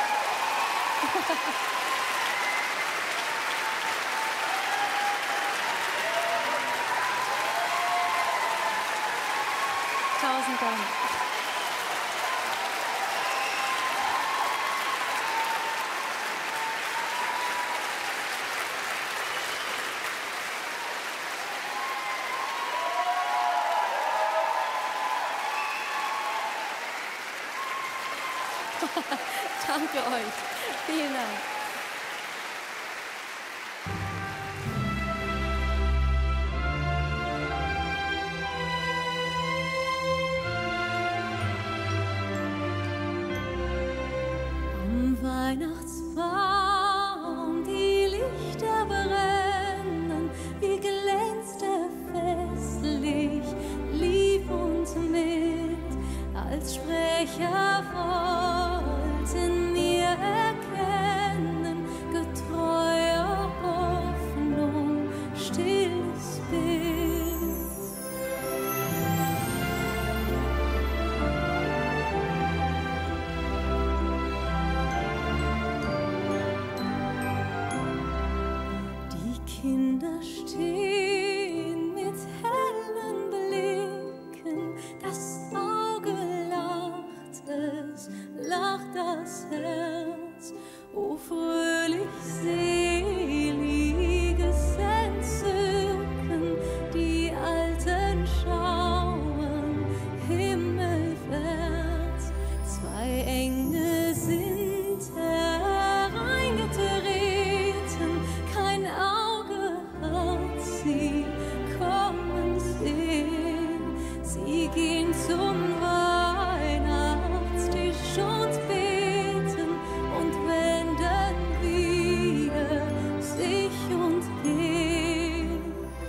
S1: Danke euch. Vielen Dank.
S2: Am Weihnachtsbaum die Lichter brennen, wie glänzt er festlich, lieb und mild, als Sprecher wollten wir erkennen, getreuer Hoffnung, stilles Bild. Die Kinder stehen mit hellen Blicken, das Auge lacht, es lacht das Herz. O fröhlich seliges Entzücken, die Alten schauen himmelwärts. Zwei Engel sind hereingetreten, kein Auge hat sie kommen sehen. Sie gehen zum Weihnachtstisch und beten und wenden wieder sich und gehen.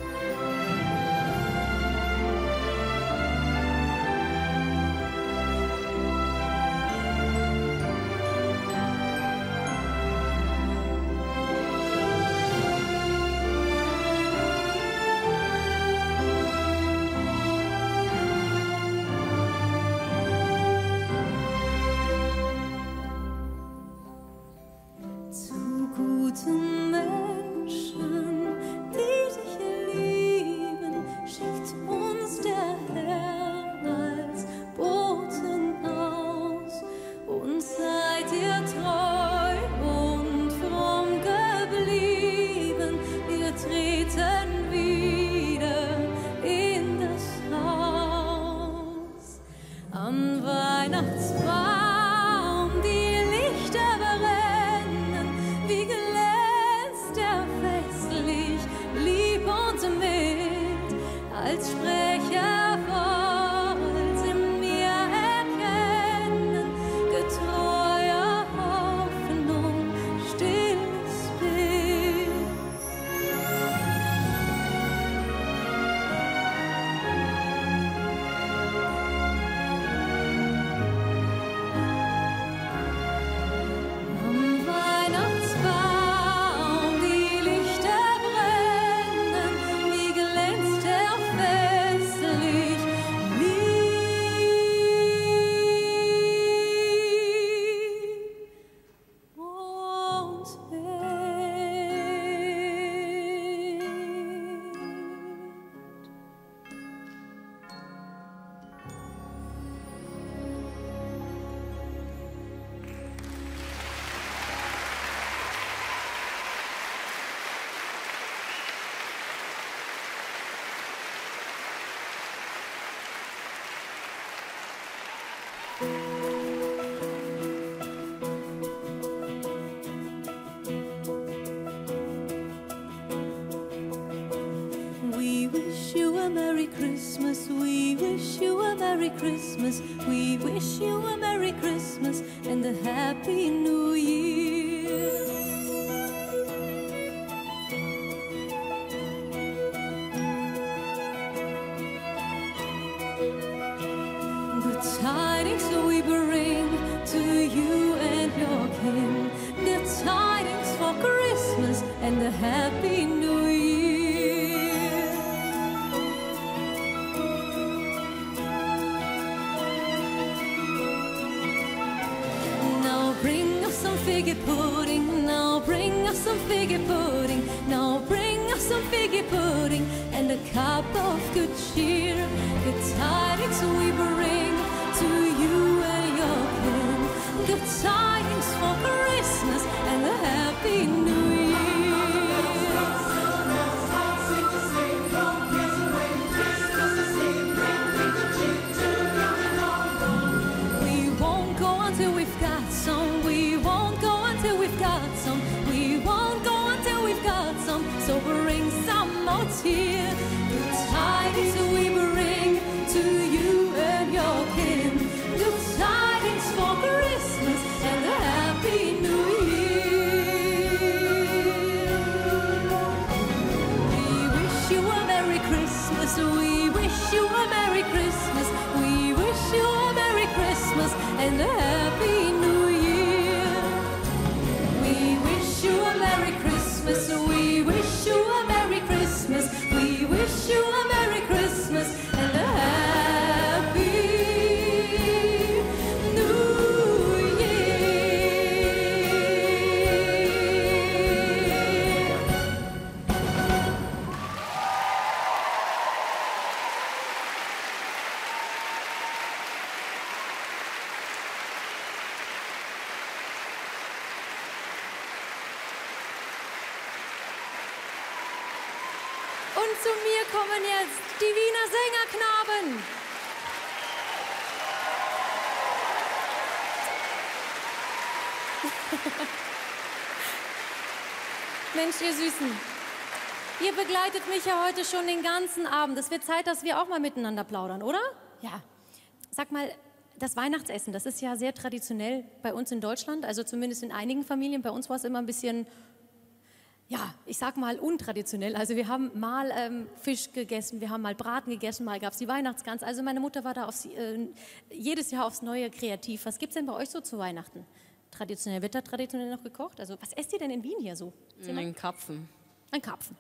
S2: Zu guten Menschen, die dich lieben, schickt uns der Herr als Boten aus. Und seid ihr treu und fromm geblieben, wir treten wieder in das Haus. Am Weihnachtsbaum die Lichter brennen, wie glänzt er festlich, lieb und mild, als Sprecher wollten wir erkennen, getreuer Hoffnung, stilles Bild. Am Weihnachtsbaum die Lichter brennen, wie glänzt er festlich, lieb und mild. We wish you a Merry Christmas, we wish you a Merry Christmas, we wish you a Merry Christmas and a Happy New Year. Good tidings we bring to you and your king, good tidings for Christmas and a Happy New Year. Now bring us some figgy pudding, now Now bring us some figgy pudding. Now bring us some figgy pudding and a cup of good cheer. Good tidings we bring to you and your kin. Good tidings for Christmas and a happy New Year. We won't go until we've got some. We won't go until we've got some. We won't go until we've got some. So bring some more cheer. Good tidings we bring to you and your kin. Good tidings for Christmas and a happy New Year. We wish you a Merry Christmas. We wish you a Merry Christmas. We wish you a Merry Christmas and a happy New Year. We wish you a Merry Christmas. We wish you a Merry Christmas. We wish you a Merry Christmas and a happy New Year. Und zu mir kommen jetzt die Wiener Sängerknaben. Mensch, ihr Süßen, ihr begleitet mich ja heute schon den ganzen Abend. Es wird Zeit, dass wir auch mal miteinander plaudern, oder? Ja. Sag mal, das Weihnachtsessen, das ist ja sehr traditionell bei uns in Deutschland, also zumindest in einigen Familien. Bei uns war es immer ein bisschen... Ja, ich sag mal untraditionell. Also wir haben mal ähm, Fisch gegessen, wir haben mal Braten gegessen, mal gab es die Weihnachtsgans. Also meine Mutter war da aufs, äh, jedes Jahr aufs Neue kreativ. Was gibt es denn bei euch so zu Weihnachten? Traditionell, wird da traditionell noch gekocht? Also was esst ihr denn in Wien hier so?
S6: Ein Karpfen.
S2: Ein Karpfen.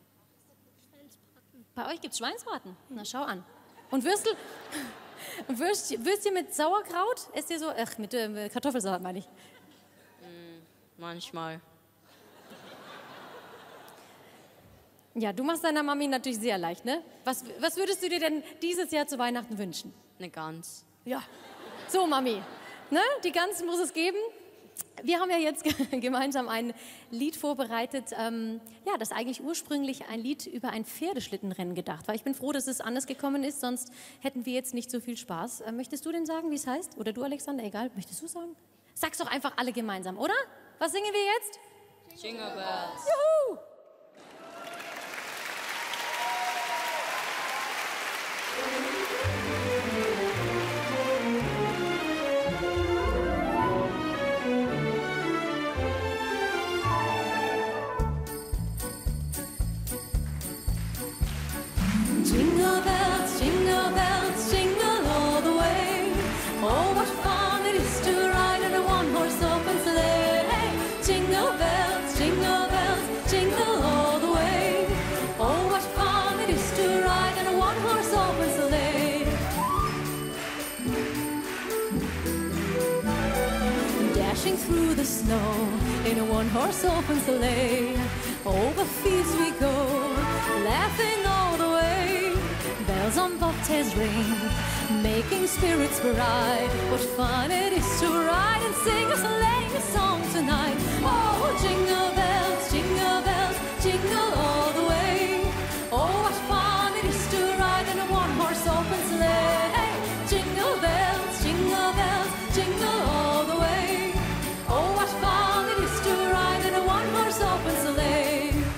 S2: Bei euch gibt es Schweinsbraten? Na, schau an. Und Würstel? Würstchen, Würstchen mit Sauerkraut? Esst ihr so? Ach, mit äh, Kartoffelsalat meine ich.
S6: Manchmal.
S2: Ja, du machst deiner Mami natürlich sehr leicht, ne? Was, was würdest du dir denn dieses Jahr zu Weihnachten wünschen?
S6: Eine Gans.
S2: Ja, so Mami, ne? Die Gans muss es geben. Wir haben ja jetzt gemeinsam ein Lied vorbereitet, ähm, ja, das eigentlich ursprünglich ein Lied über ein Pferdeschlittenrennen gedacht war. Ich bin froh, dass es anders gekommen ist, sonst hätten wir jetzt nicht so viel Spaß. Äh, möchtest du denn sagen, wie es heißt? Oder du, Alexander, egal, möchtest du sagen? Sag's doch einfach alle gemeinsam, oder? Was singen wir jetzt?
S6: Jingle Bells.
S2: Juhu! Jingle bells, jingle bells, jingle all the way. Oh, what fun it is to ride in a one-horse open sleigh. Jingle bells, jingle bells, jingle all the way. Oh, what fun it is to ride in a one-horse open sleigh. Dashing through the snow in a one-horse open sleigh. Over fields we go, laughing all the way. Bells on bobtails ring, making spirits bright. What fun it is to ride and sing a sleighing song tonight. Oh, jingle bells, jingle bells, jingle all the way. Oh, what fun it is to ride in a one-horse open sleigh. Jingle bells, jingle bells, jingle all the way. Oh, what fun it is to ride in a one-horse open sleigh.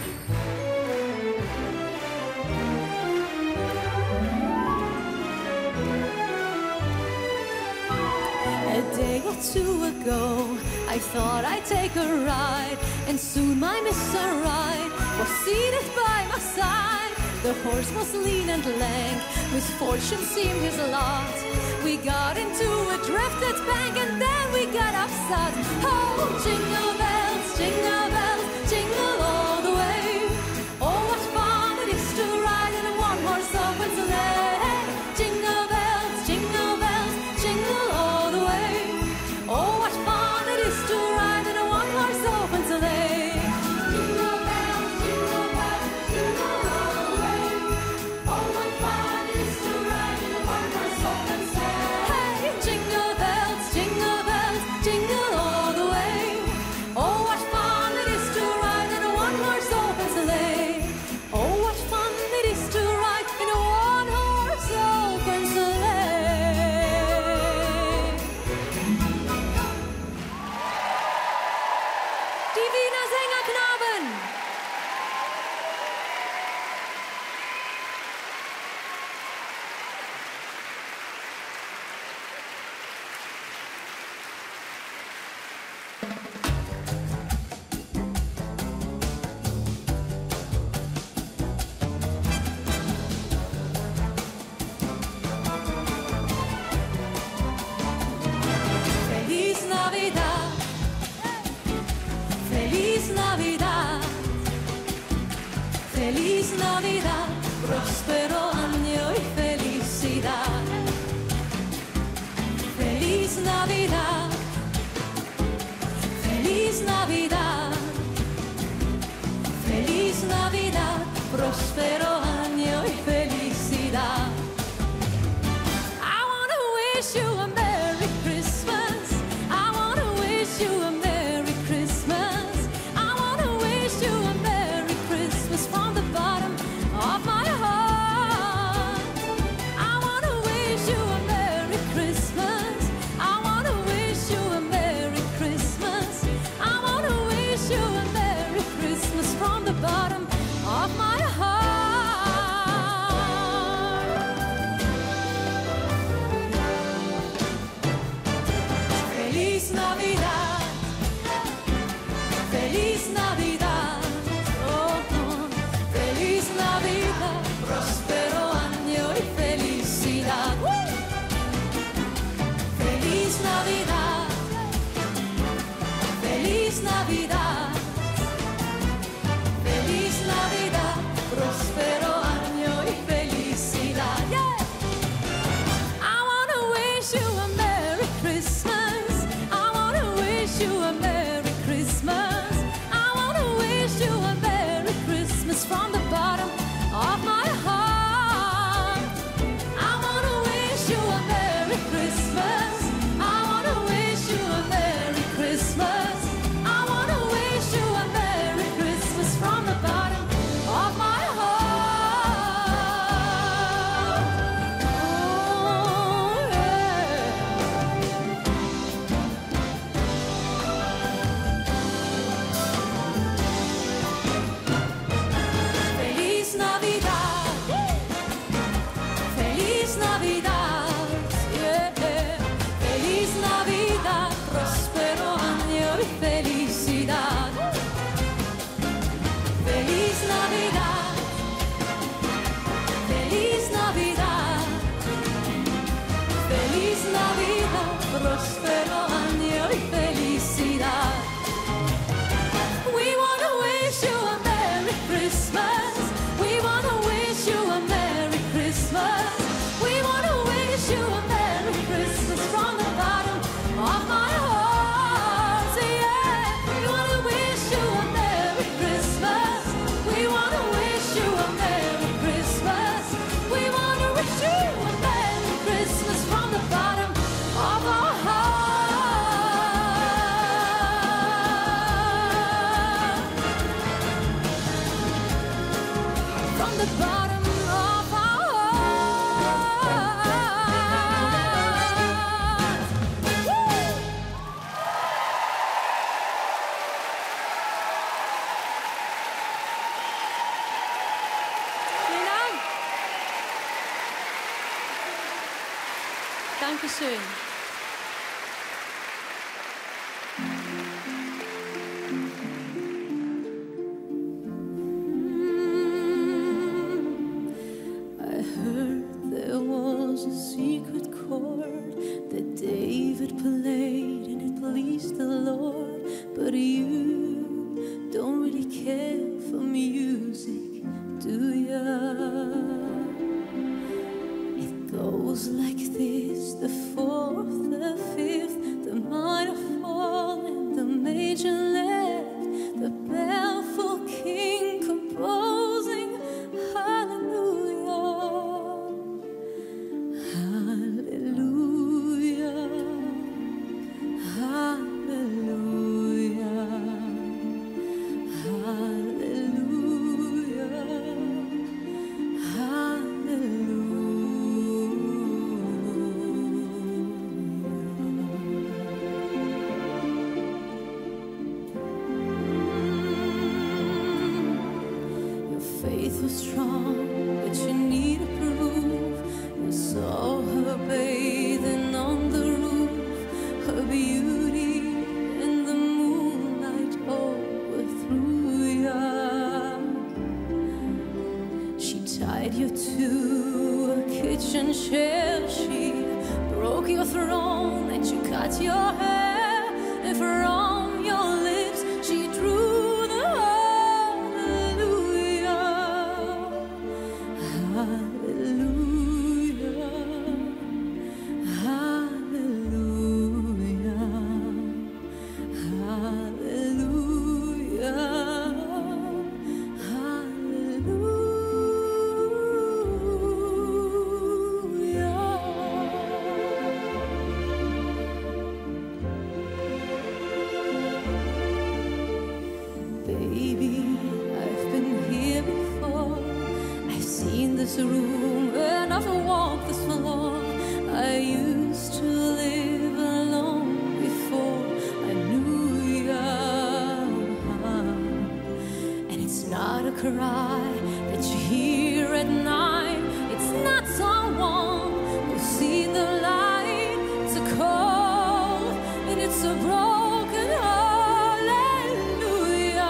S2: A day or two ago, I thought I'd take a ride, and soon my mister Ride was seated by my side. The horse was lean and lank, misfortune seemed his lot. We got into a drifted bank, and then we got upset. Oh, jingle bells, jingle bells, jingle all the way. Oh, what fun it is to ride in a one-horse open sleigh. Jingle bells, jingle bells, jingle all the way. Oh, what fun it is to ride in a one-horse open sleigh.
S4: Feliz Navidad, próspero año y felicidad. Feliz Navidad, feliz Navidad, feliz Navidad, próspero año y felicidad. I wanna wish you a Merry Christmas. I wanna wish you a Merry Christmas. I wanna wish you a Merry Christmas from the bottom of my heart. I wanna wish you a Merry Christmas. I wanna wish you a Merry Christmas. I wanna wish you a Merry Christmas from the bottom of my heart. Feliz Navidad, Feliz Navidad, oh, oh. Feliz Navidad, próspero año y felicidad. ¡Uh! Feliz Navidad, Feliz Navidad, Feliz Navidad, próspero año y felicidad. Yeah. I wanna wish you a Merry Christmas. I wanna wish you a Merry Christmas. I wanna wish you a Merry Christmas from the bottom of my heart. I wanna wish you a Merry Christmas. I wanna wish you a Merry Christmas. I wanna wish you a Merry Christmas from the bottom of my heart. Oh, yeah. Feliz Navidad, Feliz Navidad, yeah. Feliz Navidad, próspero año y felicidad. Feliz Navidad, Feliz Navidad, Feliz Navidad, próspero año y felicidad. We wanna wish you a Merry Christmas. We wanna wish you a Merry Christmas. We wanna wish you a Merry Christmas from the bottom of my heart. Yeah, we wanna wish you a Merry Christmas. We wanna wish you a Merry Christmas. We wanna wish you a Merry Christmas from the bottom of our heart. From the bottom of our heart. Woo!
S2: Vielen Dank. Dankeschön.
S4: I heard there was a secret chord that David played and it pleased the Lord. But you don't really care for music, do ya? It goes like this: the fourth, the fifth, the minor fall, and the major left. The baleful king composing hallelujah, hallelujah, hallelujah, hallelujah, hallelujah. Your faith was strong, but you needed proof. You saw her bathing on the roof, her beauty in the moonlight overthrew ya. She tied you to a kitchen chair. She broke your throne and she cut your hair, and from your lips she drew the hallelujah.
S2: cry that you hear at night. It's not someone who's seen the light. It's a cold and it's a broken hallelujah.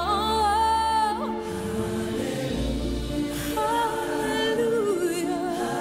S2: Hallelujah.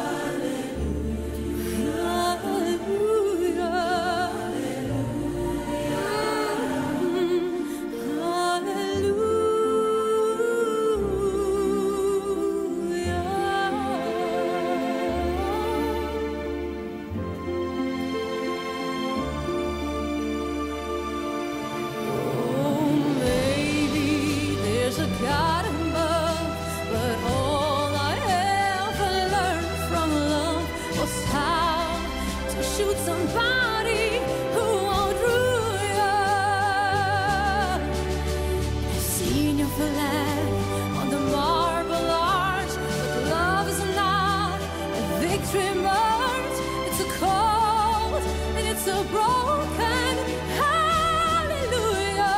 S2: Shoot somebody who won't ruin you. I've seen your flag on the marble arch, but love is not a victory march. It's a cold and it's a broken hallelujah.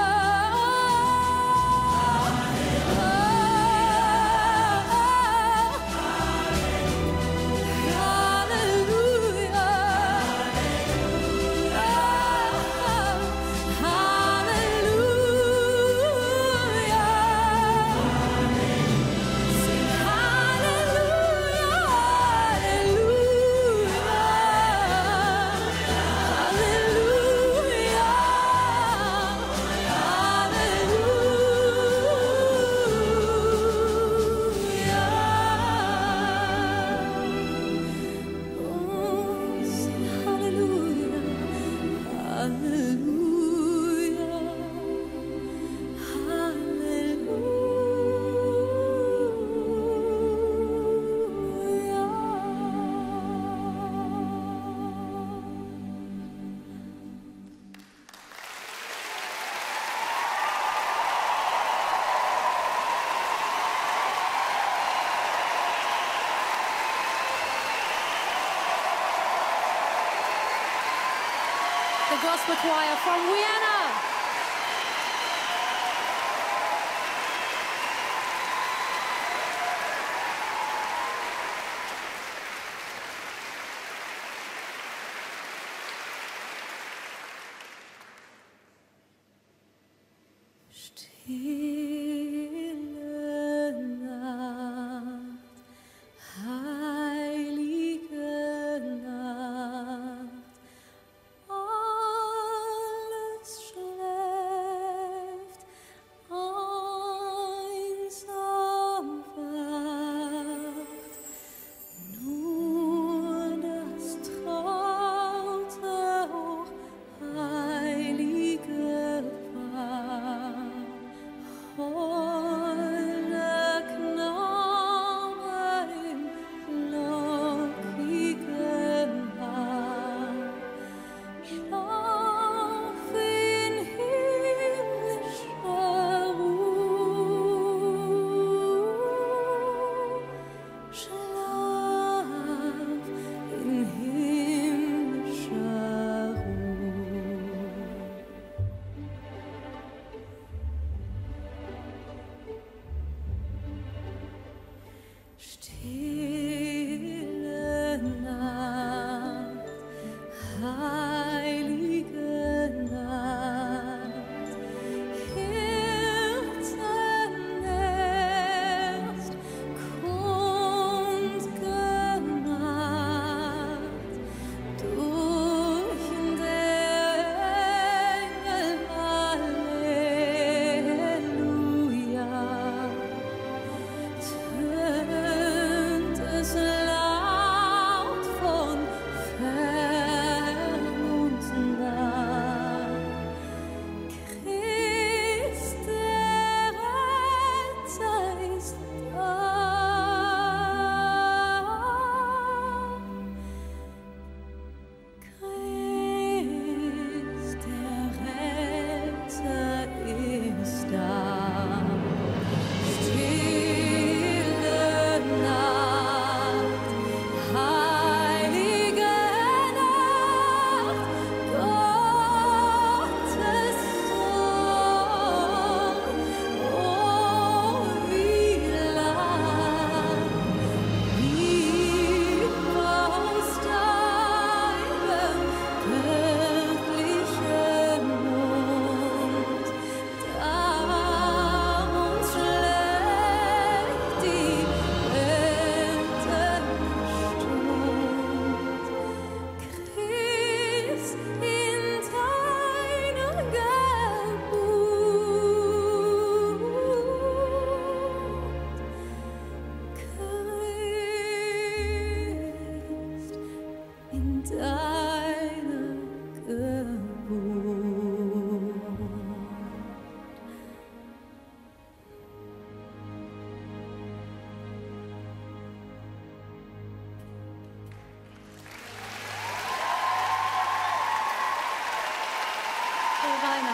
S2: The gospel choir from Vienna. Stille Nacht, heilige Nacht, alles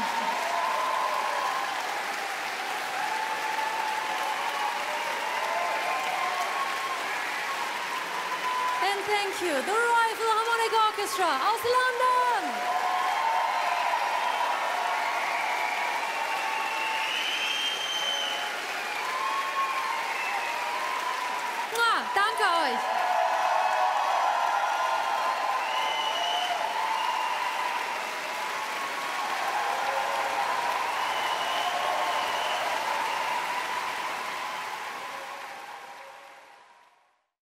S2: And thank you, the Royal Philharmonic Orchestra aus London.